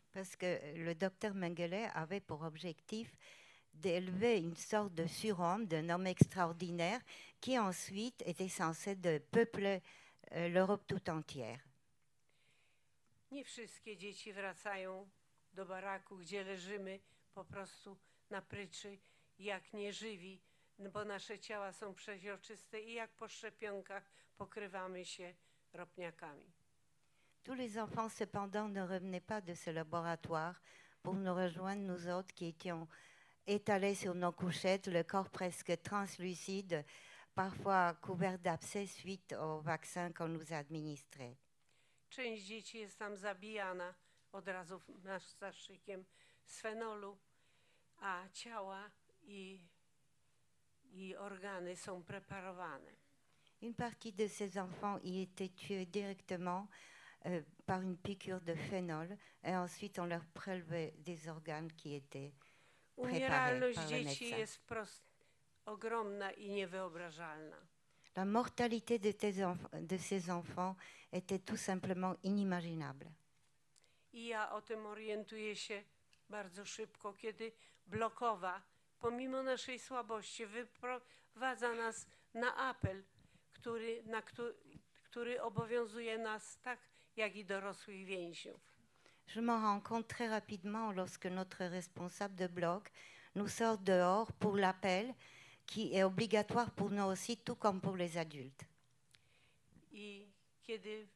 Parce que le docteur Mengele avait pour objectif d'élever une sorte de surhomme, d'un homme extraordinaire, qui ensuite était censé de peupler euh, l'Europe tout entière. Nie wszystkie dzieci wracają do baraku, gdzie leżymy po prostu na pryczy, jak nieżywi, bo nasze ciała są przeźroczyste i jak po szczepionkach pokrywamy się ropniakami. Tous les enfants, cependant, ne revenaient pas de ce laboratoire pour nous rejoindre, nous autres qui étions étalés sur nos couchettes, le corps presque translucide, parfois couvert d'abcès suite au vaccin qu'on nous administrait. Część dzieci jest tam zabijana od razu na zastrzykiem z fenolu, a ciała i, i organy są preparowane. Une partie de ces enfants y était tuée directement euh, par une piqûre de phénol et ensuite on leur prélevait des organes qui étaient préparés Umieralność par le dzieci médecin. jest wprost ogromna i niewyobrażalna. La mortalité de, tes enf- de ces enfants était tout simplement inimaginable. I ja o tym orientuję się bardzo szybko, kiedy blokowa, pomimo naszej słabości, wyprowadza nas na apel, który, na który, który obowiązuje nas tak, jak i dorosłych więźniów. Je m'en rends compte très rapidement lorsque notre responsable de bloc nous sort dehors pour l'appel qui est obligatoire pour nous aussi, tout comme pour les adultes. I kiedy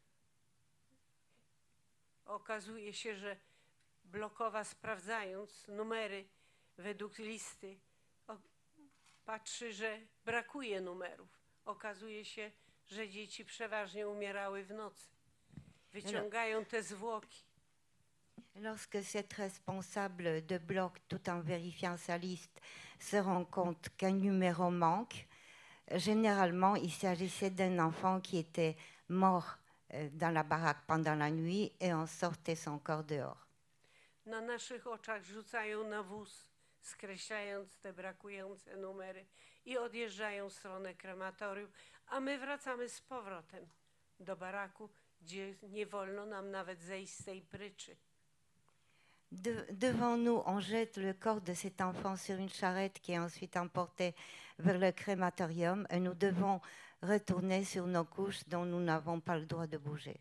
okazuje się, że blokowa, sprawdzając numery według listy, o, patrzy, że brakuje numerów. Okazuje się, że dzieci przeważnie umierały w nocy. Wyciągają te zwłoki. Lorsque cette responsable de bloc, tout en vérifiant sa liste, se rend compte qu'un numéro manque, généralement il s'agissait d'un enfant qui était mort euh, dans la baraque pendant la nuit et on sortait son corps dehors. Na naszych oczach rzucają na wóz, skreślając te brakujące numery i odjeżdżają w stronę krematorium, a my wracamy z powrotem do baraku, gdzie nie wolno nam nawet zejść z tej pryczy. De- devant nous, on jette le corps de cet enfant sur une charrette qui est ensuite emportée vers le crématorium et nous devons retourner sur nos couches dont nous n'avons pas le droit de bouger.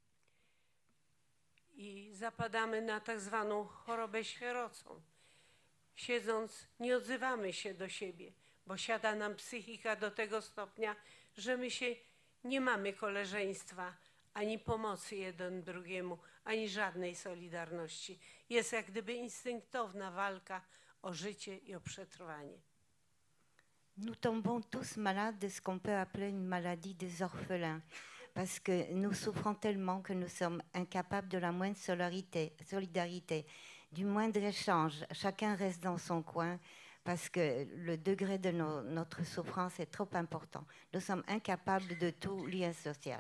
I zapadamy na tak zwaną chorobę sierocą. Siedząc, nie odzywamy się do siebie, bo siada nam psychika do tego stopnia, że my się nie mamy koleżeństwa, ani pomocy jeden drugiemu, ani żadnej solidarności. Jest jak gdyby instynktowna walka o życie i o przetrwanie. Nous tombons tous malades de ce qu'on peut appeler une maladie des orphelins, parce que nous souffrons tellement que nous sommes incapables de la moindre solidarité, solidarité, du moindre échange. Chacun reste dans son coin parce que le degré de nos- notre souffrance est trop important. Nous sommes incapables de tout lien social.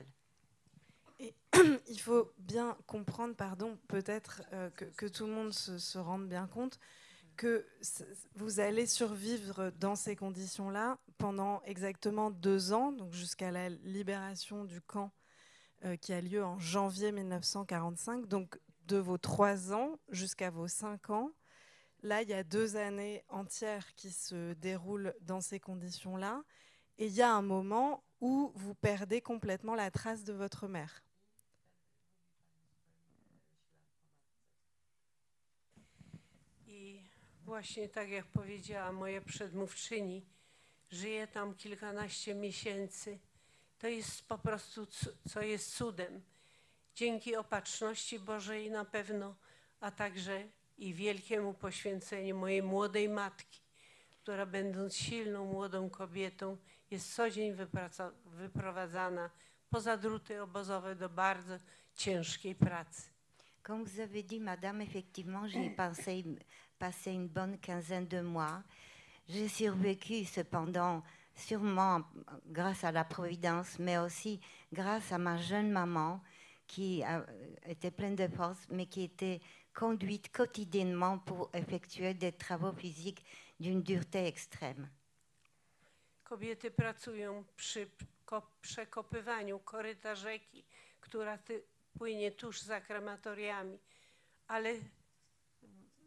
Il faut bien comprendre, pardon, peut-être euh, que, que tout le monde se, se rende bien compte que c- vous allez survivre dans ces conditions-là pendant exactement deux ans, donc jusqu'à la libération du camp euh, qui a lieu en janvier mille neuf cent quarante-cinq. Donc de vos trois ans jusqu'à vos cinq ans, là, il y a deux années entières qui se déroulent dans ces conditions-là. Et il y a un moment où vous perdez complètement la trace de votre mère. I właśnie tak jak powiedziała moja przedmówczyni, żyje tam kilkanaście miesięcy. To jest po prostu, cu- co jest cudem. Dzięki opatrzności Bożej na pewno, a także i wielkiemu poświęceniu mojej młodej matki, która będąc silną, młodą kobietą, jest co dzień wypraca- wyprowadzana poza druty obozowe do bardzo ciężkiej pracy. Comme vous avez dit, madame, effectivement, j'y ai passé, passé une bonne quinzaine de mois. J'ai survécu cependant, sûrement grâce à la Providence, mais aussi grâce à ma jeune maman qui a- était pleine de force, mais qui était conduite quotidiennement pour effectuer des travaux physiques d'une dureté extrême. Kobiety pracują przy ko- przekopywaniu koryta rzeki, która ty, płynie tuż za krematoriami, ale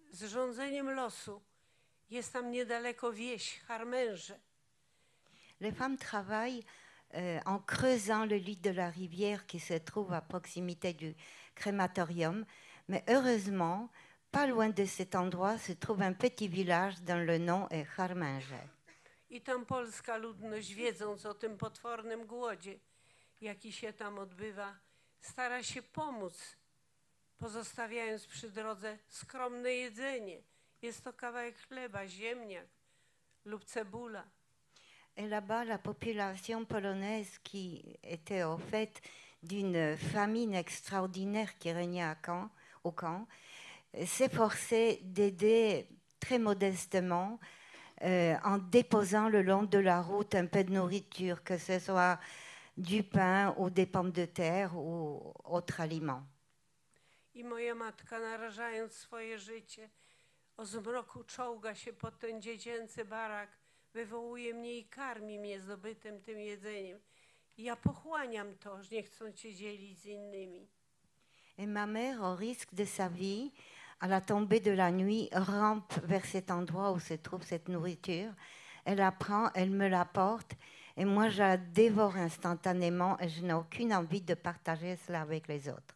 z rządzeniem losu. Jest tam niedaleko wieś Harmęże. Les femmes travaillent euh, en creusant le lit de la rivière qui se trouve à proximité du crématorium. Mais heureusement, pas loin de cet endroit se trouve un petit village dont le nom est Harmęże. I tam polska ludność, wiedząc o tym potwornym głodzie, jaki się tam odbywa, stara się pomóc, pozostawiając przy drodze skromne jedzenie. Jest to kawałek chleba, ziemniak lub cebula. Et là-bas, la population polonaise qui était au fait d'une famine extraordinaire qui régnait à Caen, au camp, s'efforçait d'aider très modestement euh, en déposant le long de la route un peu de nourriture, que ce soit du pain ou des pommes de terre ou autres aliments. I moja matka, narażając swoje życie, o zmroku czołga się pod ten dziecięcy barak, wywołuje mnie i karmi mnie zdobytym tym jedzeniem. I ja pochłaniam to, nie chcąc się dzielić z innymi. Et ma mère, au risque de sa vie, à la tombée de la nuit, rampe vers cet endroit où se trouve cette nourriture. Elle la prend, elle me l'apporte, et moi je la dévore instantanément et je n'ai aucune envie de partager cela avec les autres.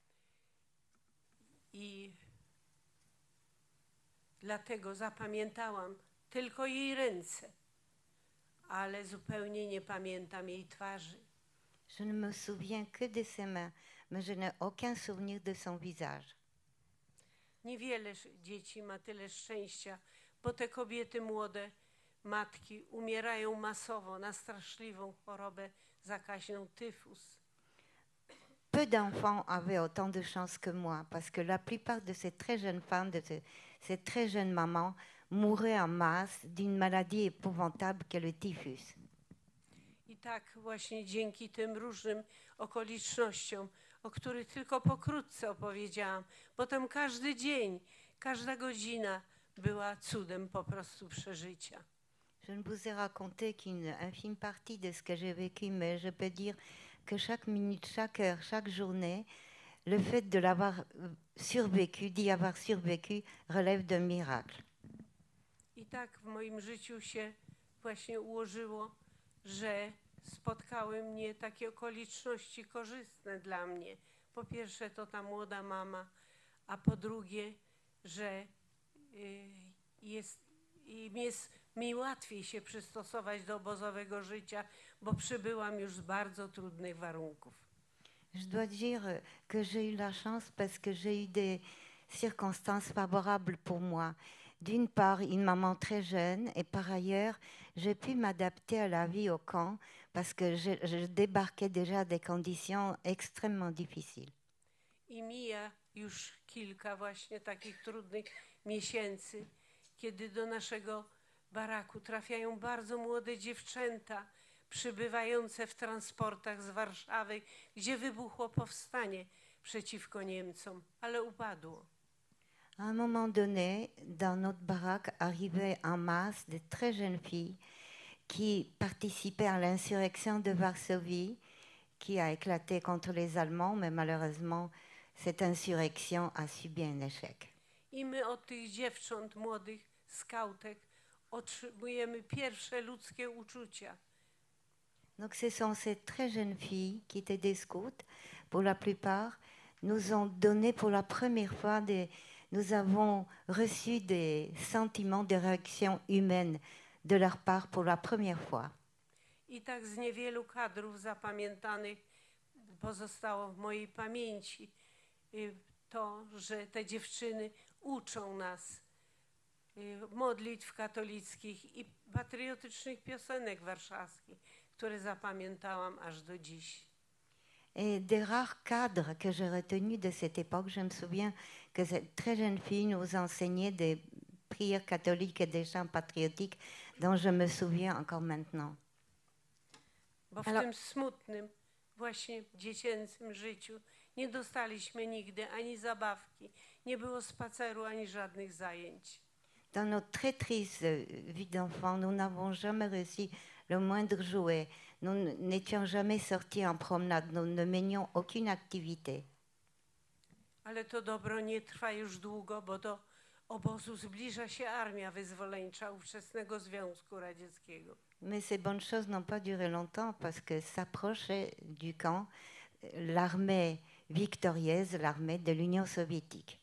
I dlatego zapamiętałam tylko jej ręce, ale zupełnie nie pamiętam jej twarzy. Je ne me souviens que de ses mains, mais je n'ai aucun souvenir de son visage. Niewiele sz- dzieci ma tyle szczęścia, bo te kobiety młode, matki, umierają masowo na straszliwą chorobę zakaźną tyfus. Peu d'enfants avaient autant de chance que moi, parce que la plupart de ces très jeunes femmes, de ces, ces très jeunes mamans, mouraient en masse d'une maladie épouvantable qu'est le typhus. I tak właśnie dzięki tym różnym okolicznościom, o których tylko pokrótce opowiedziałam, bo tam każdy dzień, każda godzina była cudem po prostu przeżycia. Je ne vous ai raconté qu'une infime partie de ce que j'ai vécu, mais je peux dire que chaque minute, chaque heure, chaque journée, le fait de l'avoir euh, survécu, d'y avoir survécu, relève d'un miracle. I tak w moim życiu się właśnie ułożyło, że spotkały mnie takie okoliczności korzystne dla mnie. Po pierwsze to ta młoda mama, a po drugie, że y, jest, im jest mi łatwiej się przystosować do obozowego życia, bo przybyłam już z bardzo trudnych warunków. Je dois dire que j'ai eu la chance parce que j'ai eu des circonstances favorables pour moi. D'une part, une maman très jeune et par ailleurs, j'ai pu m'adapter à la vie au camp parce que je, je débarquais déjà à des conditions extrêmement difficiles. I mija już kilka właśnie takich trudnych miesięcy, kiedy do naszego baraku trafiają bardzo młode dziewczęta przybywające w transportach z Warszawy, gdzie wybuchło powstanie przeciwko Niemcom, ale upadło. À un moment donné, dans notre baraque, arrivaient en masse de très jeunes filles qui participaient à l'insurrection de Varsovie, qui a éclaté contre les Allemands, mais malheureusement, cette insurrection a subi un échec. I my od tych dziewcząt, młodych skautek, otrzymujemy pierwsze ludzkie uczucia. Donc ce sont ces très jeunes filles qui étaient des scouts, pour la plupart, nous ont donné pour la première fois des... Nous avons reçu des sentiments de réaction humaine de leur part pour la première fois. I tak z niewielu kadrów zapamiętanych pozostało w mojej pamięci y, to, że te dziewczyny uczą nas y, modlitw katolickich i patriotycznych piosenek warszawskich, które zapamiętałam aż do dziś. Et des rares cadres que j'ai retenus de cette époque, je me souviens que cette très jeune fille nous enseignait des prières catholiques et des chants patriotiques dont je me souviens encore maintenant. Bo w Ale- tym smutnym, właśnie dziecięcym życiu nie dostaliśmy nigdy ani zabawki, nie było spaceru, ani żadnych zajęć. Dans notre très triste vie d'enfant, nous n'avons jamais reçu le moindre jouet. Nous n- n'étions jamais sortis en promenade. Nous ne menions aucune activité. Ale to dobro nie trwa już długo, bo do obozu zbliża się armia wyzwoleńcza ówczesnego Związku Radzieckiego. Mais ces bonnes choses n'ont pas duré longtemps parce que s'approchait du camp l'armée victorieuse, l'armée de l'Union soviétique.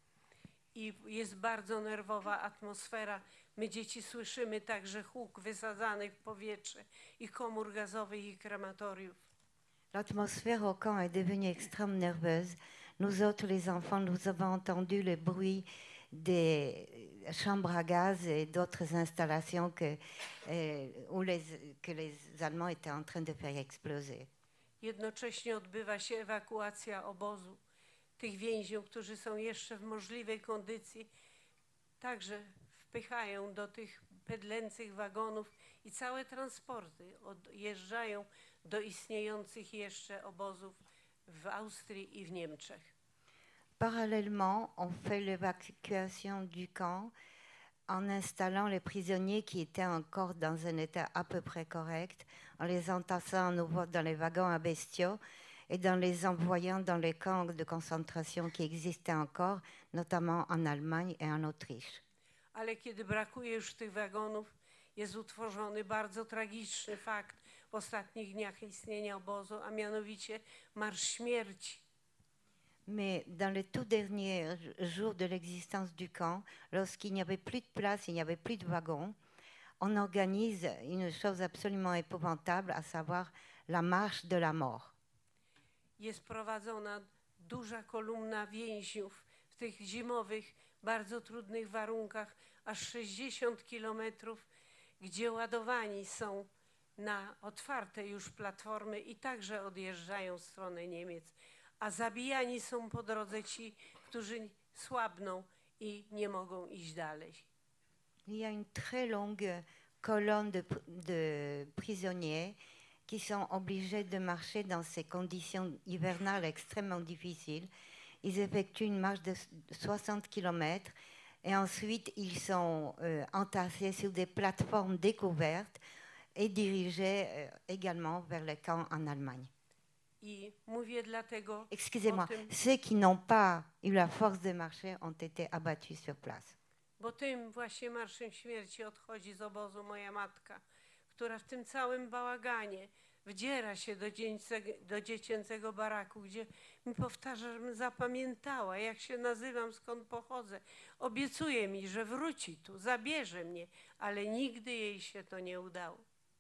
I jest bardzo nerwowa atmosfera. My dzieci słyszymy także huk wysadzanych w powietrze i komór gazowych i krematoriów. L'atmosphère au camp est devenue extrêmement nerveuse. Nous autres, les enfants, nous avons entendu le bruit des chambres à gaz et d'autres installations que, euh, où les, que les Allemands étaient en train de faire exploser. Jednocześnie odbywa się ewakuacja obozu. Tych więźniów, którzy są jeszcze w możliwej kondycji, także wpychają do tych pędlęcych wagonów i całe transporty odjeżdżają do istniejących jeszcze obozów w Austrii i w Niemczech. Parallèlement, on fait l'évacuation du camp en installant les prisonniers qui étaient encore dans un état à peu près correct, en les entassant à nouveau dans les wagons à bestiaux et dans les envoyant dans les camps de concentration qui existaient encore, notamment en Allemagne et en Autriche. Ale kiedy brakuje już tych wagonów, jest utworzony bardzo tragiczny fakt w ostatnich dniach istnienia obozu, a mianowicie Marsz Śmierci. Mais dans les tout derniers jours de l'existence du camp, lorsqu'il n'y avait plus de place, il n'y avait plus de wagons, on organise une chose absolument épouvantable, à savoir la marche de la mort. Jest prowadzona duża kolumna więźniów w tych zimowych, bardzo trudnych warunkach, aż sześćdziesiąt kilometrów, gdzie ładowani są na otwarte już platformy i także odjeżdżają w stronę Niemiec, a zabijani są po drodze ci, którzy słabną i nie mogą iść dalej. Il y a une très longue colonne de, de prisonniers qui sont obligés de marcher dans ces conditions hivernales extrêmement difficiles. Ils effectuent une marche de soixante kilomètres et ensuite ils sont euh, entassés sur des plateformes découvertes et dirigés euh, également vers les camps en Allemagne. I mówię dlatego Excusez-moi, o tym, ceux qui n'ont pas eu la force de marcher ont été abattus sur place. bo tym właśnie Marszem Śmierci odchodzi z obozu moja matka, która w tym całym bałaganie wdziera się do, dzieńce, do dziecięcego baraku, gdzie mi powtarza, żebym zapamiętała, jak się nazywam, skąd pochodzę. Obiecuje mi, że wróci tu, zabierze mnie, ale nigdy jej się to nie udało.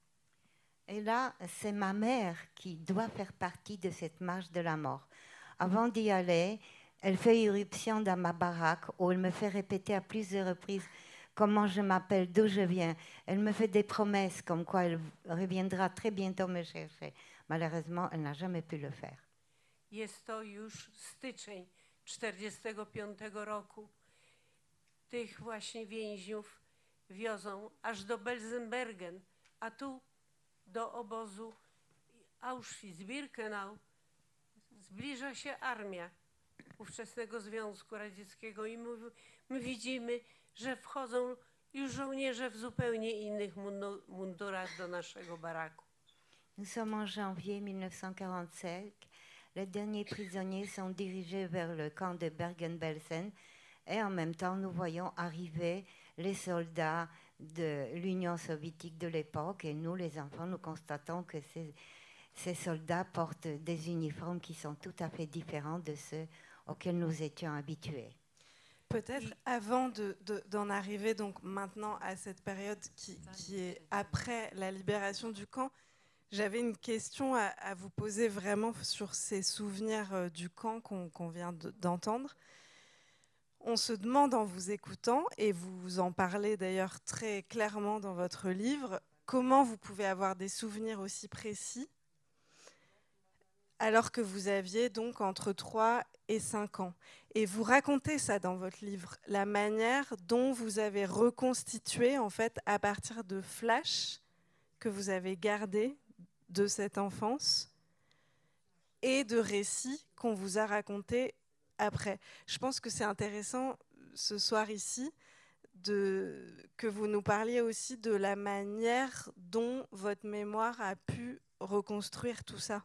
Et là, c'est ma mère qui doit faire partie de cette marche de la mort. Avant d'y aller, elle fait irruption dans ma baraque où elle me fait répéter à plusieurs reprises comment je m'appelle, d'où je viens. Elle me fait des promesses comme quoi elle reviendra très bientôt me chercher. Malheureusement, elle n'a jamais pu le faire. Jest to już styczeń czterdziestego piątego roku. Tych właśnie więźniów wiozą aż do Belzenbergen, a tu do obozu Auschwitz-Birkenau zbliża się armia ówczesnego Związku Radzieckiego i my, my widzimy, że wchodzą już żołnierze w zupełnie innych mundurach do naszego baraku. Nous sommes en janvier mille neuf cent quarante-cinq. Les derniers prisonniers sont dirigés vers le camp de Bergen-Belsen et en même temps nous voyons arriver les soldats de l'Union soviétique de l'époque et nous, les enfants, nous constatons que ces, ces soldats portent des uniformes qui sont tout à fait différents de ceux auxquels nous étions habitués. Peut-être avant de, de, d'en arriver donc maintenant à cette période qui, qui est après la libération du camp, j'avais une question à, à vous poser vraiment sur ces souvenirs euh, du camp qu'on, qu'on vient de, d'entendre. On se demande en vous écoutant, et vous en parlez d'ailleurs très clairement dans votre livre, comment vous pouvez avoir des souvenirs aussi précis alors que vous aviez donc entre trois et cinq ans. Et vous racontez ça dans votre livre, la manière dont vous avez reconstitué en fait à partir de flashs que vous avez gardés de cette enfance et de récits qu'on vous a racontés après. Je pense que c'est intéressant ce soir ici de, que vous nous parliez aussi de la manière dont votre mémoire a pu reconstruire tout ça.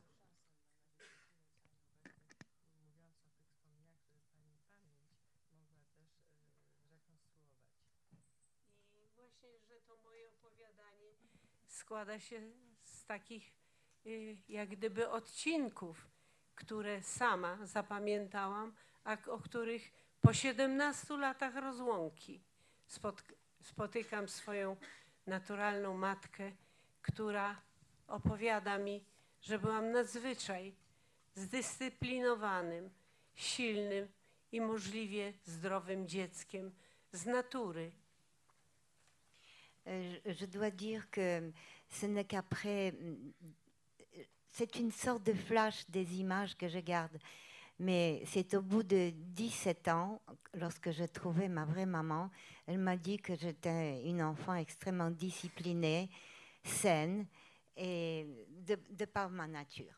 składa się z takich y, jak gdyby odcinków, które sama zapamiętałam, a o których po siedemnastu latach rozłąki spotk- spotykam swoją naturalną matkę, która opowiada mi, że byłam nadzwyczaj zdyscyplinowanym, silnym i możliwie zdrowym dzieckiem z natury. Je, je dois dire que ce n'est qu'après, c'est une sorte de flash des images que je garde, mais c'est au bout de dix-sept ans, lorsque je trouvais ma vraie maman, elle m'a dit que j'étais une enfant extrêmement disciplinée, saine, et de, de par ma nature.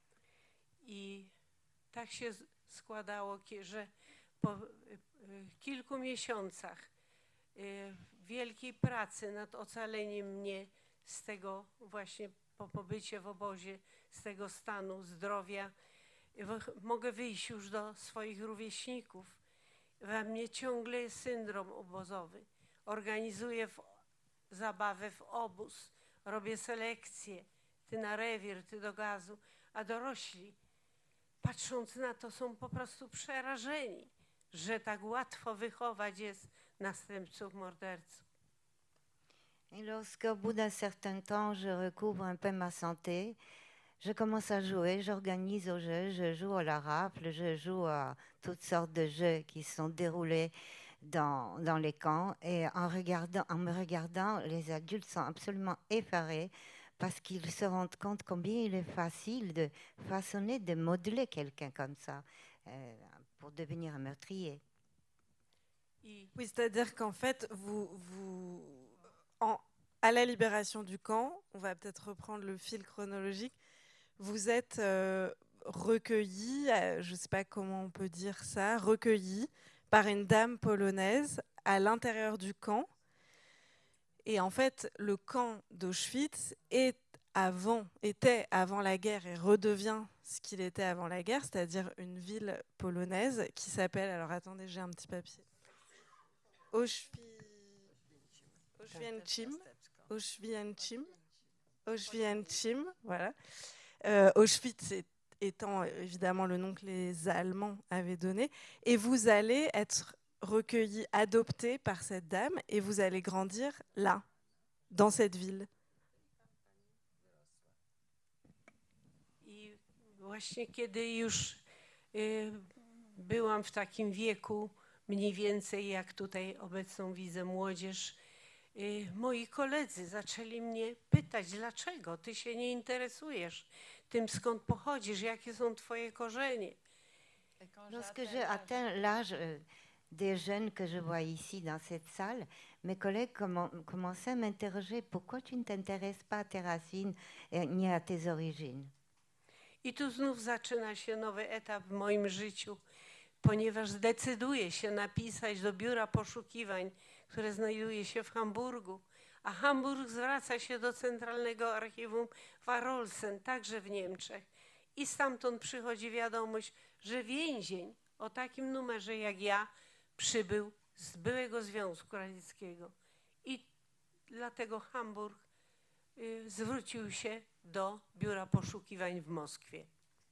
I tak się składało, że po kilku miesiącach wielkiej pracy nad ocaleniem mnie z tego właśnie po pobycie w obozie, z tego stanu zdrowia, mogę wyjść już do swoich rówieśników. We mnie ciągle jest syndrom obozowy. Organizuję w, zabawę w obóz, robię selekcję, ty na rewir, ty do gazu, a dorośli, patrząc na to, są po prostu przerażeni, że tak łatwo wychować jest następców morderców. Et lorsqu'au bout d'un certain temps, je recouvre un peu ma santé, je commence à jouer, j'organise aux jeux, je joue à la rafle, je joue à toutes sortes de jeux qui sont déroulés dans, dans les camps. Et en, regardant, en me regardant, les adultes sont absolument effarés parce qu'ils se rendent compte combien il est facile de façonner, de modeler quelqu'un comme ça euh, pour devenir un meurtrier. Oui, c'est-à-dire qu'en fait, vous, vous, en, à la libération du camp, on va peut-être reprendre le fil chronologique, vous êtes euh, recueilli, euh, je ne sais pas comment on peut dire ça, recueilli par une dame polonaise à l'intérieur du camp. Et en fait, le camp d'Auschwitz est avant, était avant la guerre et redevient ce qu'il était avant la guerre, c'est-à-dire une ville polonaise qui s'appelle, alors attendez, j'ai un petit papier, Auschwitz, Auschwitz, Auschwitz, Auschwitz, voilà. Euh, Auschwitz est, étant évidemment le nom que les Allemands avaient donné, et vous allez être recueilli, adopté par cette dame, et vous allez grandir là, dans cette ville. I właśnie kiedy już y, byłam w takim wieku, mniej więcej jak tutaj obecną widzę młodzież, y, moi koledzy zaczęli mnie pytać, dlaczego ty się nie interesujesz tym, skąd pochodzisz, jakie są twoje korzenie. Lorsque j'ai atteint l'âge euh, des jeunes que je vois ici dans cette salle, mes collègues commen- commençaient à m'interroger, pourquoi tu ne t'intéresses pas à tes racines et ni à tes origines? I tu znów zaczyna się nowy etap w moim życiu, ponieważ zdecyduję się napisać do biura poszukiwań, które znajduje się w Hamburgu, a Hamburg zwraca się do Centralnego Archiwum Warolsen, także w Niemczech. I stamtąd przychodzi wiadomość, że więzień o takim numerze jak ja przybył z byłego Związku Radzieckiego. I dlatego Hamburg y, zwrócił się do biura poszukiwań w Moskwie.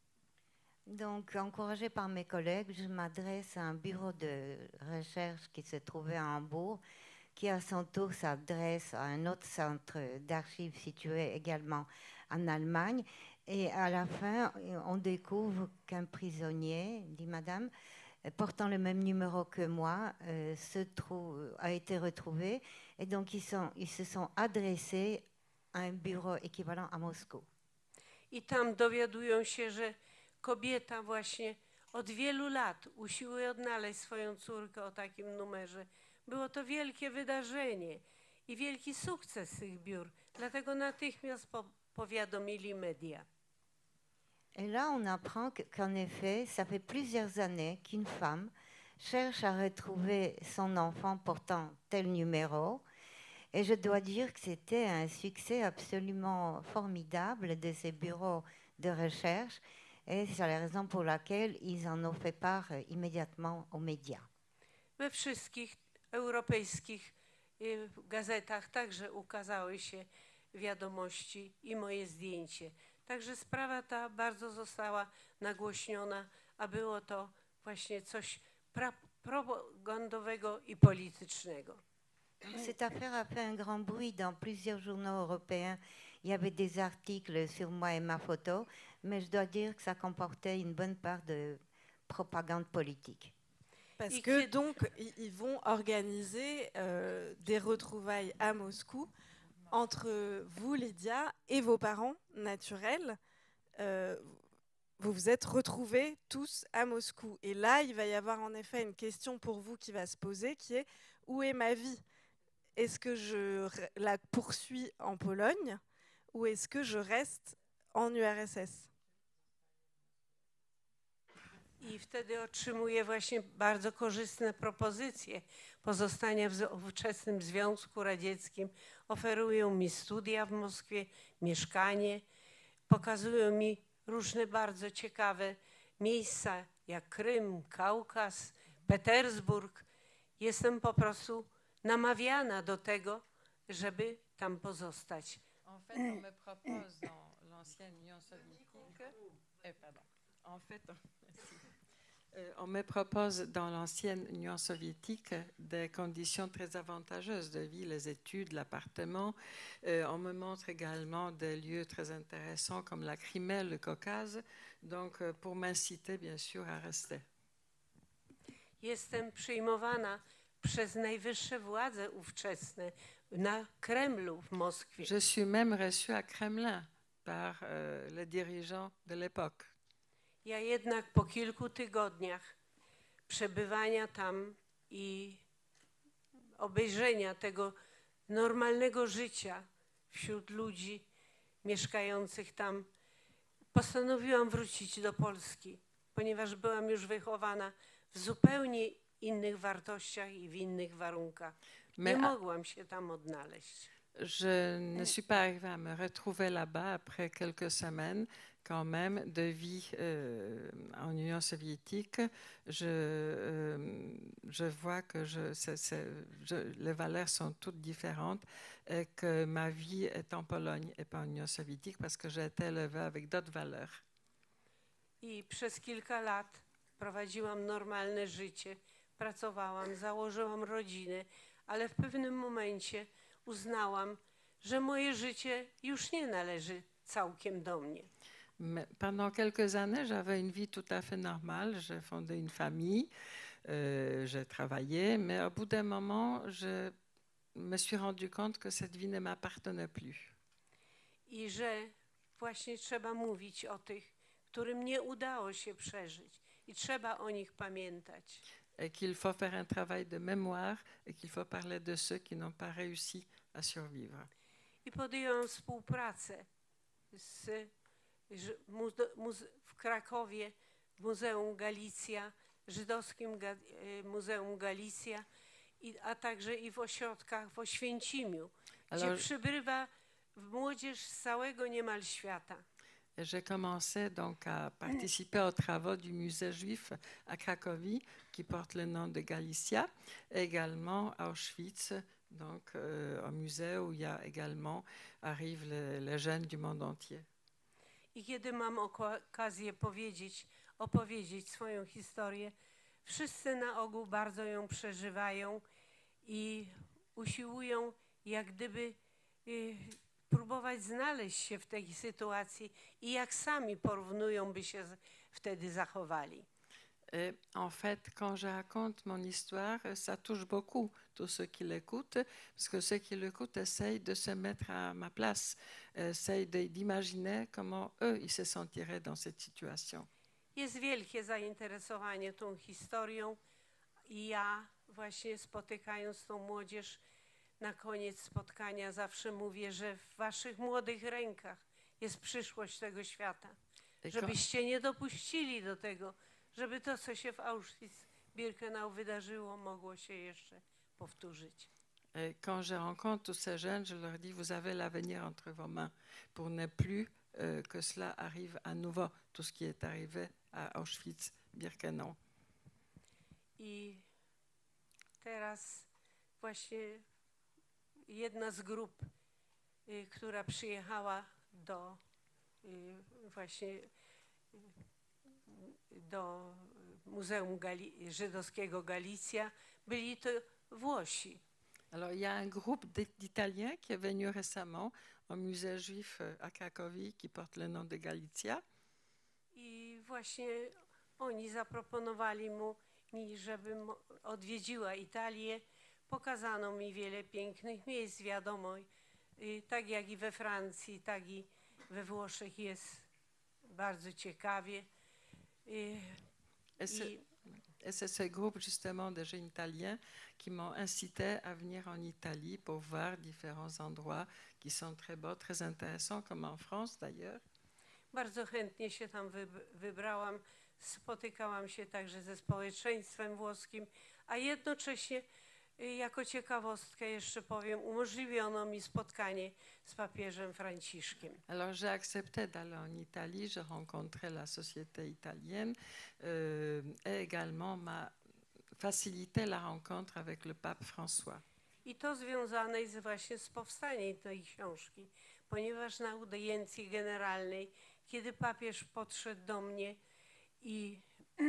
Donc, encouragée par mes collègues, je m'adresse à un bureau de recherche qui se trouvait à Hambourg, qui à son tour s'adresse à un autre centre d'archives situé également en Allemagne. Et à la fin, on découvre qu'un prisonnier, dit madame, portant le même numéro que moi, euh, se trouve, a été retrouvé. Et donc, ils, sont, ils se sont adressés à un bureau équivalent à Moscou. I tam dowiadują się, że kobieta właśnie od wielu lat usiłuje odnaleźć swoją córkę o takim numerze. Było to wielkie wydarzenie i wielki sukces tych biur, dlatego natychmiast po, powiadomili media. Et là, on apprend que- qu'en effet, ça fait plusieurs années qu'une femme cherche à retrouver son enfant portant tel numéro. Et je dois dire que c'était un succès absolument formidable de ces bureaux de recherche. Et c'est la raison pour laquelle ils en ont fait part euh, immédiatement aux médias. We wszystkich europejskich y, gazetach także ukazały się wiadomości i moje zdjęcie. Także sprawa ta bardzo została nagłośniona, a było to właśnie coś pra- propagandowego i politycznego. Cette affaire a fait un grand bruit dans plusieurs journaux européens. Il y avait des articles sur moi et ma photo, mais je dois dire que ça comportait une bonne part de propagande politique. Parce Et que qui- donc, i- ils vont organiser euh, des retrouvailles à Moscou entre vous, Lydia, et vos parents naturels. Euh, vous vous êtes retrouvés tous à Moscou. Et là, il va y avoir en effet une question pour vous qui va se poser, qui est où est ma vie? Est-ce que je re- la poursuis en Pologne ou est-ce que je reste en U R S S? I wtedy otrzymuję właśnie bardzo korzystne propozycje pozostania w z- ówczesnym Związku Radzieckim. Oferują mi studia w Moskwie, mieszkanie, pokazują mi różne bardzo ciekawe miejsca jak Krym, Kaukaz, Petersburg. Jestem po prostu namawiana do tego, żeby tam pozostać. En fait, on me propose dans l'ancienne Union soviétique. Eh, pardon. En fait, on, merci. Euh, on me propose dans l'ancienne Union soviétique des conditions très avantageuses de vie, les études, l'appartement. Euh, on me montre également des lieux très intéressants comme la Crimée, le Caucase, donc euh, pour m'inciter bien sûr à rester. Jestem przyjmowana przez najwyższe władze ówczesne na Kremlu w Moskwie. Je suis même reçue à Kremlin par euh, les dirigeants de l'époque. Ja jednak po kilku tygodniach przebywania tam i obejrzenia tego normalnego życia wśród ludzi mieszkających tam, postanowiłam wrócić do Polski, ponieważ byłam już wychowana w zupełnie innych wartościach i w innych warunkach. Nie Mais à- mogłam się tam odnaleźć. Je ne suis pas arrivée à me retrouver là-bas après quelques semaines quand même de vie euh, en Union soviétique. Je, euh, je vois que je, c'est- c'est- je- les valeurs sont toutes différentes et que ma vie est en Pologne et pas en Union soviétique parce que j'ai été élevée avec d'autres valeurs. I przez kilka lat prowadziłam normalne życie, pracowałam, założyłam rodzinę, ale w pewnym momencie uznałam, że moje życie już nie należy całkiem do mnie. Mais pendant quelques années, j'avais une vie tout à fait normale. J'ai fondé une famille, euh, j'ai travaillé, mais au bout d'un moment, je me suis rendu compte que cette vie ne m'appartenait plus. I że właśnie trzeba mówić o tych, którym nie udało się przeżyć i trzeba o nich pamiętać. Et qu'il faut faire un travail de mémoire et qu'il faut parler de ceux qui n'ont pas réussi à survivre. I podjęłam współpracę z, ż- muze- muze- w Krakowie, w Muzeum Galicja, Żydowskim Ga, e, Muzeum Galicja, i, a także i w ośrodkach w Oświęcimiu, gdzie Alors, przybywa młodzież z całego niemal świata. et j'ai commencé donc à participer aux travaux du musée juif à Cracovie, qui porte le nom de Galicia, et également à Auschwitz, donc euh, un musée où il y a également arrivent les, les jeunes du monde entier. I kiedy mam oko- okazję powiedzieć, opowiedzieć swoją historię, wszyscy na ogół bardzo ją przeżywają i usiłują jak gdyby y, próbować znaleźć się w tej sytuacji i jak sami porównują, by się z, wtedy zachowali. Et en fait, quand je raconte mon histoire, ça touche beaucoup tous ceux qui l'écoutent, parce que ceux qui l'écoutent essayent de se mettre à ma place, essayent de- d'imaginer comment eux, ils se sentiraient dans cette situation. Jest wielkie zainteresowanie tą historią i ja właśnie spotykając tą młodzież na koniec spotkania zawsze mówię, że w waszych młodych rękach jest przyszłość tego świata. Et quand, Żebyście nie dopuścili do tego, żeby to, co się w Auschwitz-Birkenau wydarzyło, mogło się jeszcze powtórzyć. et quand je rencontre tous ces jeunes, je leur dis, vous avez l'avenir entre vos mains pour ne plus euh, que cela arrive à nouveau, tout ce qui est arrivé à Auschwitz-Birkenau. I teraz właśnie jedna z grup y, która przyjechała do y, właśnie y, do Muzeum Gali- Żydowskiego Galicja. Byli to Włosi. Alors, il y a un groupe d'I- d'Italiens qui est venu récemment au musée juif euh, à Cracovie qui porte le nom de Galizia. I właśnie oni zaproponowali mu, mi, żebym odwiedziła Italię. Pokazano mi wiele pięknych miejsc, wiadomo, y, tak jak i we Francji, tak i we Włoszech jest bardzo ciekawie. Y, Et c'est I et c'est ce groupe justement de jeunes Italiens qui m'ont incité à venir en Italie pour voir différents endroits qui sont très beaux, très intéressants, comme en France d'ailleurs. bardzo chętnie się tam wyb- wybrałam. Spotykałam się także ze społeczeństwem włoskim, a jednocześnie y, jako ciekawostkę jeszcze powiem, umożliwiono mi spotkanie z papieżem Franciszkiem. Alors j'ai accepté d'aller en Italie, j'ai rencontré la société italienne euh, et également m'a facilité la rencontre avec le pape François. I to związane jest właśnie z powstaniem tej książki, ponieważ na audiencji generalnej, kiedy papież podszedł do mnie i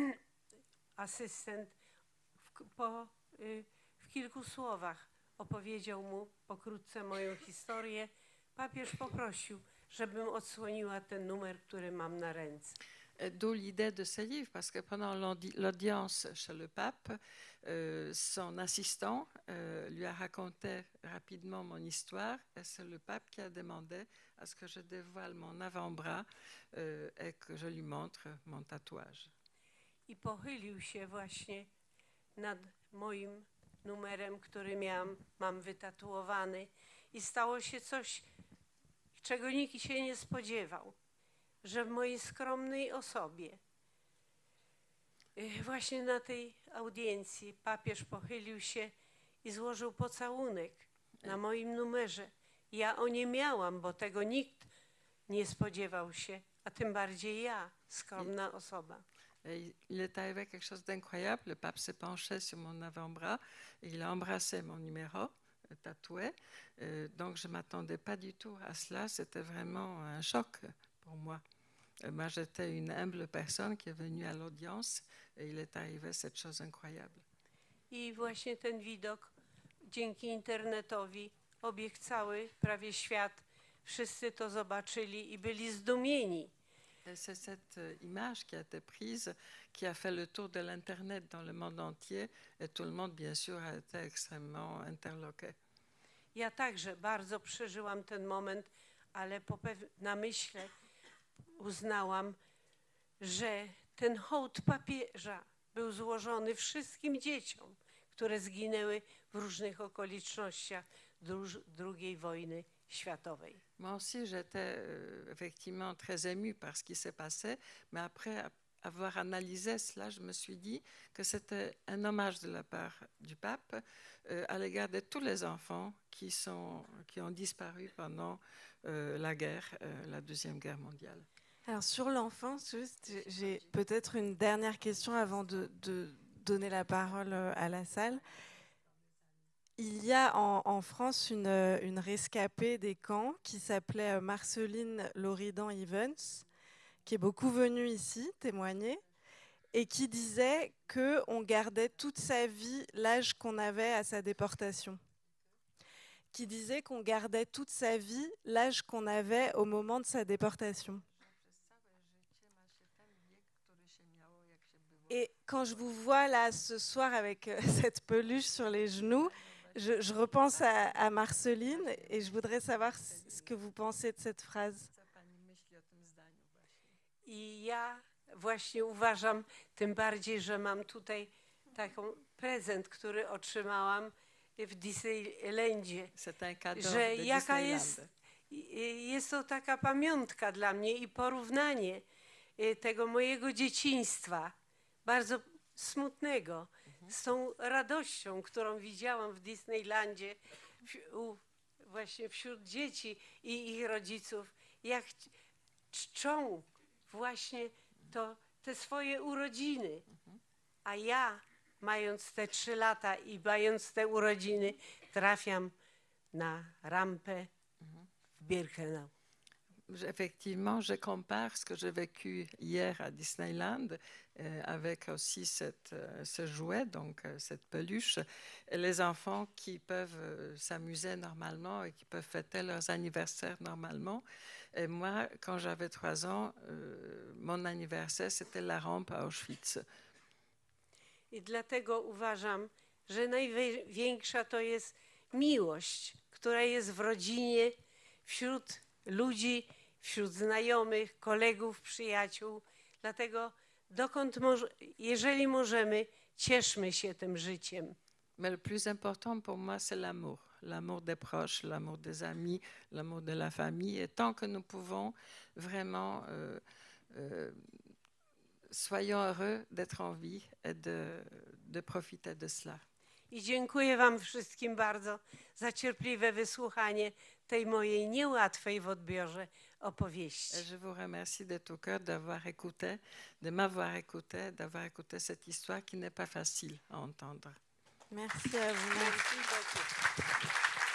asystent w, po, y, w kilku słowach opowiedział mu pokrótce moją historię, papież poprosił, żebym odsłoniła ten numer, który mam na ręce. Et d'où l'idée de ce livre, parce que pendant l'audi- l'audience chez le pape, euh, son assistant euh, lui a raconté rapidement mon histoire et c'est le pape qui a demandé à ce que je dévoile mon avant-bras euh, et que je lui montre mon tatouage. I pochylił się właśnie nad moim numerem, który miałam, mam wytatuowany. I stało się coś, czego nikt się nie spodziewał, że w mojej skromnej osobie, y, właśnie na tej audiencji, papież pochylił się i złożył pocałunek na moim numerze. Ja o nie miałam, bo tego nikt nie spodziewał się, a tym bardziej ja, skromna osoba. Et il est arrivé quelque chose d'incroyable. Le pape s'est penché sur mon avant-bras et il a embrassé mon numéro euh, tatoué. Euh, donc je ne m'attendais pas du tout à cela. C'était vraiment un choc pour moi. Euh, moi, j'étais une humble personne qui est venue à l'audience et il est arrivé cette chose incroyable. I właśnie ten widok dzięki internetowi obiegł cały prawie świat. Wszyscy to zobaczyli i byli zdumieni. Et c'est cette euh, image qui a été prise, qui a fait le tour de l'Internet dans le monde entier. Et tout le monde, bien sûr, a été extrêmement interloqué. Ja także bardzo przeżyłam ten moment, ale po pew- namyśle uznałam, że ten hołd papieża był złożony wszystkim dzieciom, które zginęły w różnych okolicznościach druż- drugiej wojny światowej. Moi aussi, j'étais euh, effectivement très émue par ce qui s'est passé, mais après a- avoir analysé cela, je me suis dit que c'était un hommage de la part du pape euh, à l'égard de tous les enfants qui, sont, qui ont disparu pendant euh, la guerre, euh, la Deuxième Guerre mondiale. Alors sur l'enfance, juste, j'ai- j'ai peut-être une dernière question avant de, de donner la parole euh, à la salle. Il y a en, en France une, euh, une rescapée des camps qui s'appelait euh, Marceline Loridan-Evans, qui est beaucoup venue ici témoigner et qui disait qu'on gardait toute sa vie l'âge qu'on avait à sa déportation. Qui disait qu'on gardait toute sa vie l'âge qu'on avait au moment de sa déportation. Et quand je vous vois là ce soir avec euh, cette peluche sur les genoux, je, je repense à, à Marceline et je voudrais savoir c- ce que vous pensez de cette phrase. I ja właśnie uważam, tym bardziej, że mam tutaj taką prezent, który otrzymałam w Disneylandzie, C'est un cadeau że de jaka Disneyland. jest, i- jest to taka pamiątka dla mnie i porównanie y, tego mojego dzieciństwa, bardzo smutnego, z tą radością, którą widziałam w Disneylandzie, w, u, właśnie wśród dzieci i ich rodziców, jak c- czczą właśnie to, te swoje urodziny. A ja, mając te trzy lata i mając te urodziny, trafiam na rampę w Birkenau. Effectivement, je compare ce que j'ai vécu hier à Disneyland euh, avec aussi cette, euh, ce jouet, donc euh, cette peluche, et les enfants qui peuvent euh, s'amuser normalement et qui peuvent fêter leurs anniversaires normalement. Et moi, quand j'avais trois ans, euh, mon anniversaire, c'était la rampe à Auschwitz. I dlatego uważam, że największa to jest miłość, która jest w rodzinie, wśród ludzi, wśród znajomych, kolegów, przyjaciół. Dlatego dokąd moż- jeżeli możemy, cieszmy się tym życiem. Mais le plus important pour moi, c'est l'amour. L'amour des proches, l'amour des amis, l'amour de la famille. Et tant que nous pouvons, vraiment, euh, euh, soyons heureux d'être en vie et de, de profiter de cela. I dziękuję wam wszystkim bardzo za cierpliwe wysłuchanie tej mojej niełatwej w odbiorze opowieści. Et je vous remercie de tout cœur d'avoir écouté, de m'avoir écouté, d'avoir écouté cette histoire qui n'est pas facile à entendre. Merci à vous. Merci beaucoup.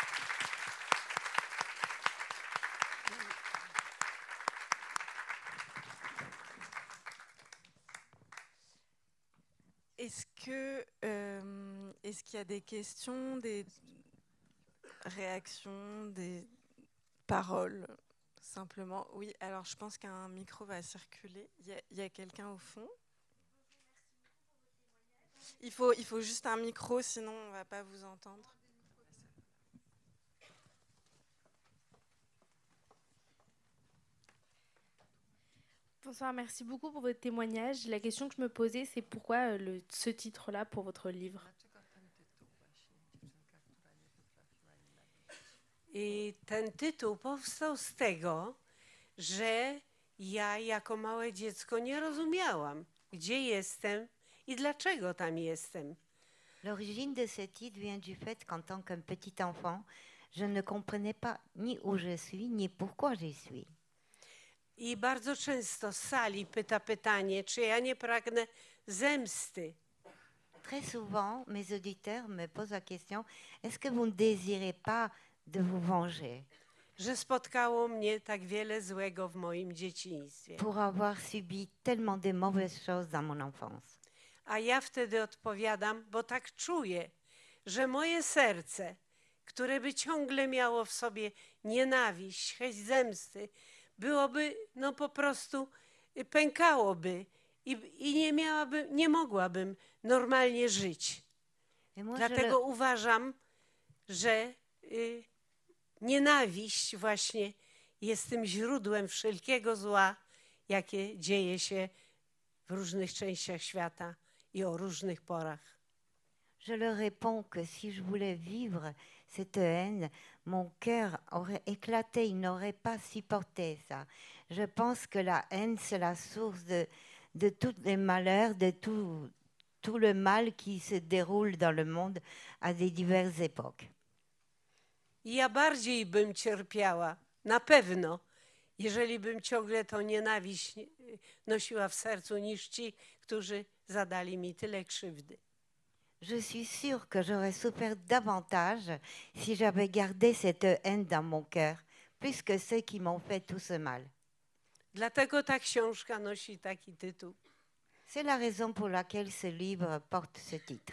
Est-ce que euh, est-ce qu'il y a des questions, des réactions, des paroles simplement? Oui, alors je pense qu'un micro va circuler. Il y a, il y a quelqu'un au fond. Il faut, il faut juste un micro, sinon on ne va pas vous entendre. Bonsoir, merci beaucoup pour votre témoignage. La question que je me posais, c'est pourquoi euh, le, ce titre-là pour votre livre? I ten tytuł powstał z tego, że ja jako małe dziecko nie rozumiałam, gdzie jestem i dlaczego tam jestem. L'origine de ce titre vient du fait qu'en tant qu'un petit enfant, je ne comprenais pas ni où je suis, ni pourquoi j'y suis. I bardzo często z sali pyta pytanie, czy ja nie pragnę zemsty. Très souvent, mes auditeurs me posent la question, est-ce que vous ne désirez pas de vous venger Że spotkało mnie tak wiele złego w moim dzieciństwie. pour avoir subi tellement de mauvaises choses dans mon enfance? A ja wtedy odpowiadam, bo tak czuję, że moje serce, które by ciągle miało w sobie nienawiść, chęć zemsty, byłoby, no po prostu y, pękałoby i, i nie miałabym, nie mogłabym normalnie żyć. Et moi, je Dlatego le- uważam, że y, nienawiść właśnie jest tym źródłem wszelkiego zła, jakie dzieje się w różnych częściach świata i o różnych porach. Je leur réponds que si je voulais vivre cette haine, mon cœur aurait éclaté, il n'aurait pas supporté ça. Je pense que la haine, c'est la source de, de tous les malheurs, de tout, tout le mal qui se déroule dans le monde à des diverses époques. I ja bardziej bym cierpiała, na pewno, jeżeli bym ciągle tą nienawiść y, nosiła w sercu, niż ci, którzy zadali mi tyle krzywdy. Je suis sûre que j'aurais souffert davantage si j'avais gardé cette haine dans mon cœur, plus que ceux qui m'ont fait tout ce mal. Dlatego ta książka nosi taki tytuł. C'est la raison pour laquelle ce livre porte ce titre.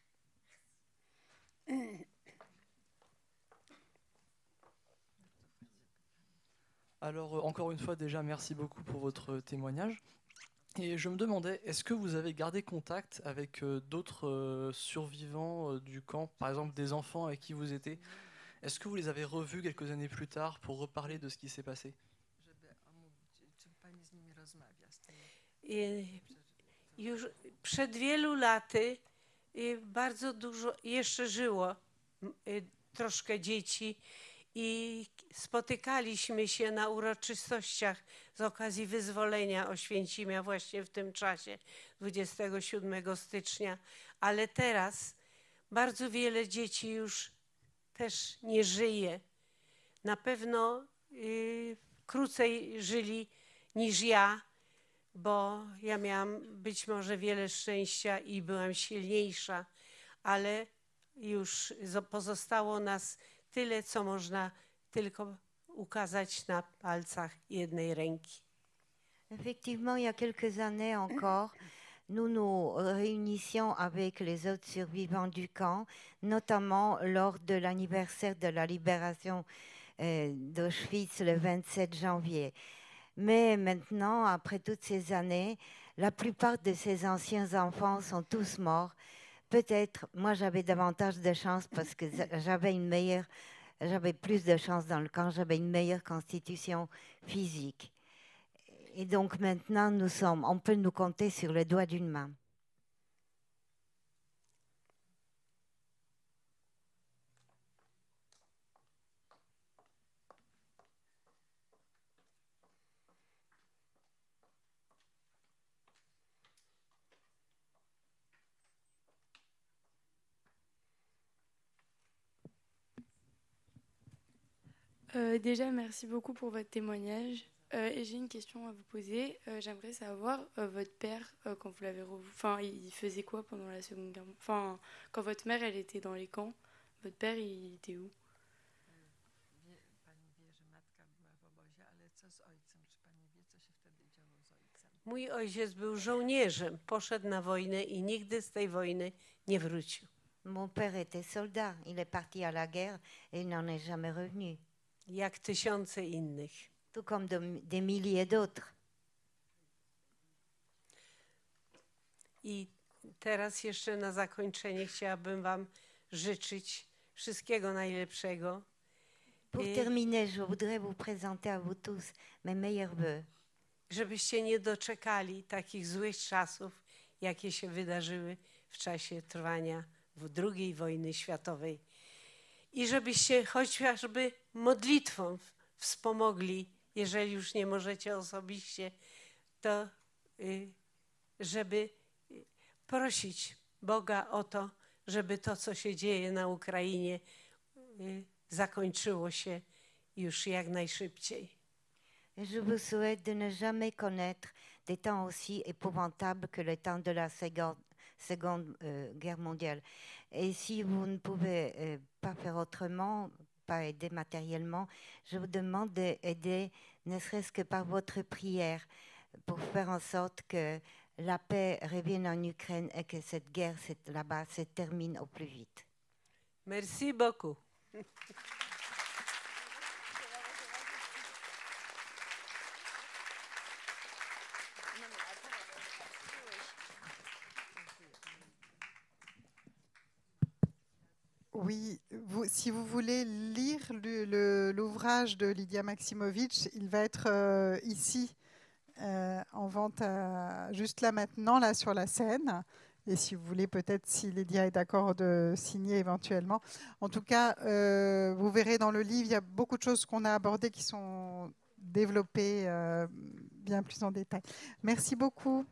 Alors, euh, encore une fois, déjà, merci beaucoup pour votre témoignage. Et je me demandais, est-ce que vous avez gardé contact avec euh, d'autres euh, survivants euh, du camp, par exemple des enfants avec qui vous étiez? Est-ce que vous les avez revus quelques années plus tard pour reparler de ce qui s'est passé? I już przed wielu laty y, bardzo dużo jeszcze żyło m, y, troszkę dzieci i spotykaliśmy się na uroczystościach z okazji wyzwolenia Oświęcimia właśnie w tym czasie, dwudziestego siódmego stycznia, ale teraz bardzo wiele dzieci już też nie żyje. Na pewno y, krócej żyli niż ja, bo ja miałam być może wiele szczęścia i byłam silniejsza, ale już zo- pozostało nas tyle, co można tylko ukazać na palcach jednej ręki. Effectivement, il y a quelques années encore, nous nous réunissions avec les autres survivants du camp, notamment lors de l'anniversaire de la libération euh, d'Auschwitz le vingt-sept janvier. Mais maintenant, après toutes ces années, la plupart de ces anciens enfants sont tous morts. Peut-être, moi j'avais davantage de chance parce que j'avais une meilleure, j'avais plus de chance dans le camp, j'avais une meilleure constitution physique. Et donc maintenant, nous sommes, on peut nous compter sur le doigt d'une main. Euh, déjà, merci beaucoup pour votre témoignage. Euh, et j'ai une question à vous poser. Euh, J'aimerais savoir, euh, votre père, euh, quand vous l'avez revu, enfin, il faisait quoi pendant la Seconde Guerre mondiale? Enfin, quand votre mère, elle était dans les camps, votre père, il était où? Mój ojciec był żołnierzem, poszedł na wojnę i nigdy z tej wojny nie wrócił. Mon père était soldat, il est parti à la guerre et il n'en est jamais revenu. Jak tysiące innych. Tout comme de, des milliers d'autres. I teraz jeszcze na zakończenie chciałabym wam życzyć wszystkiego najlepszego. Pour I terminer, je voudrais vous présenter à vous tous mes meilleurs vœux. żebyście nie doczekali takich złych czasów, jakie się wydarzyły w czasie trwania drugiej wojny światowej. I żebyście chociażby modlitwą wspomogli, jeżeli już nie możecie osobiście, to żeby prosić Boga o to, żeby to, co się dzieje na Ukrainie, zakończyło się już jak najszybciej. Je vous souhaite de ne jamais connaître des temps aussi épouvantables que le temps de la Seconde, seconde euh, Guerre mondiale. Et si vous ne pouvez euh, pas faire autrement, pas aider matériellement, je vous demande d'aider, ne serait-ce que par votre prière, pour faire en sorte que la paix revienne en Ukraine et que cette guerre là-bas se termine au plus vite. Merci beaucoup. Oui, vous, si vous voulez lire le- le- l'ouvrage de Lydia Maximovitch, il va être euh, ici, euh, en vente à- juste là maintenant, là sur la scène. Et si vous voulez, peut-être si Lydia est d'accord de signer éventuellement. En tout cas, euh, vous verrez dans le livre, il y a beaucoup de choses qu'on a abordées qui sont développées euh, bien plus en détail. Merci beaucoup.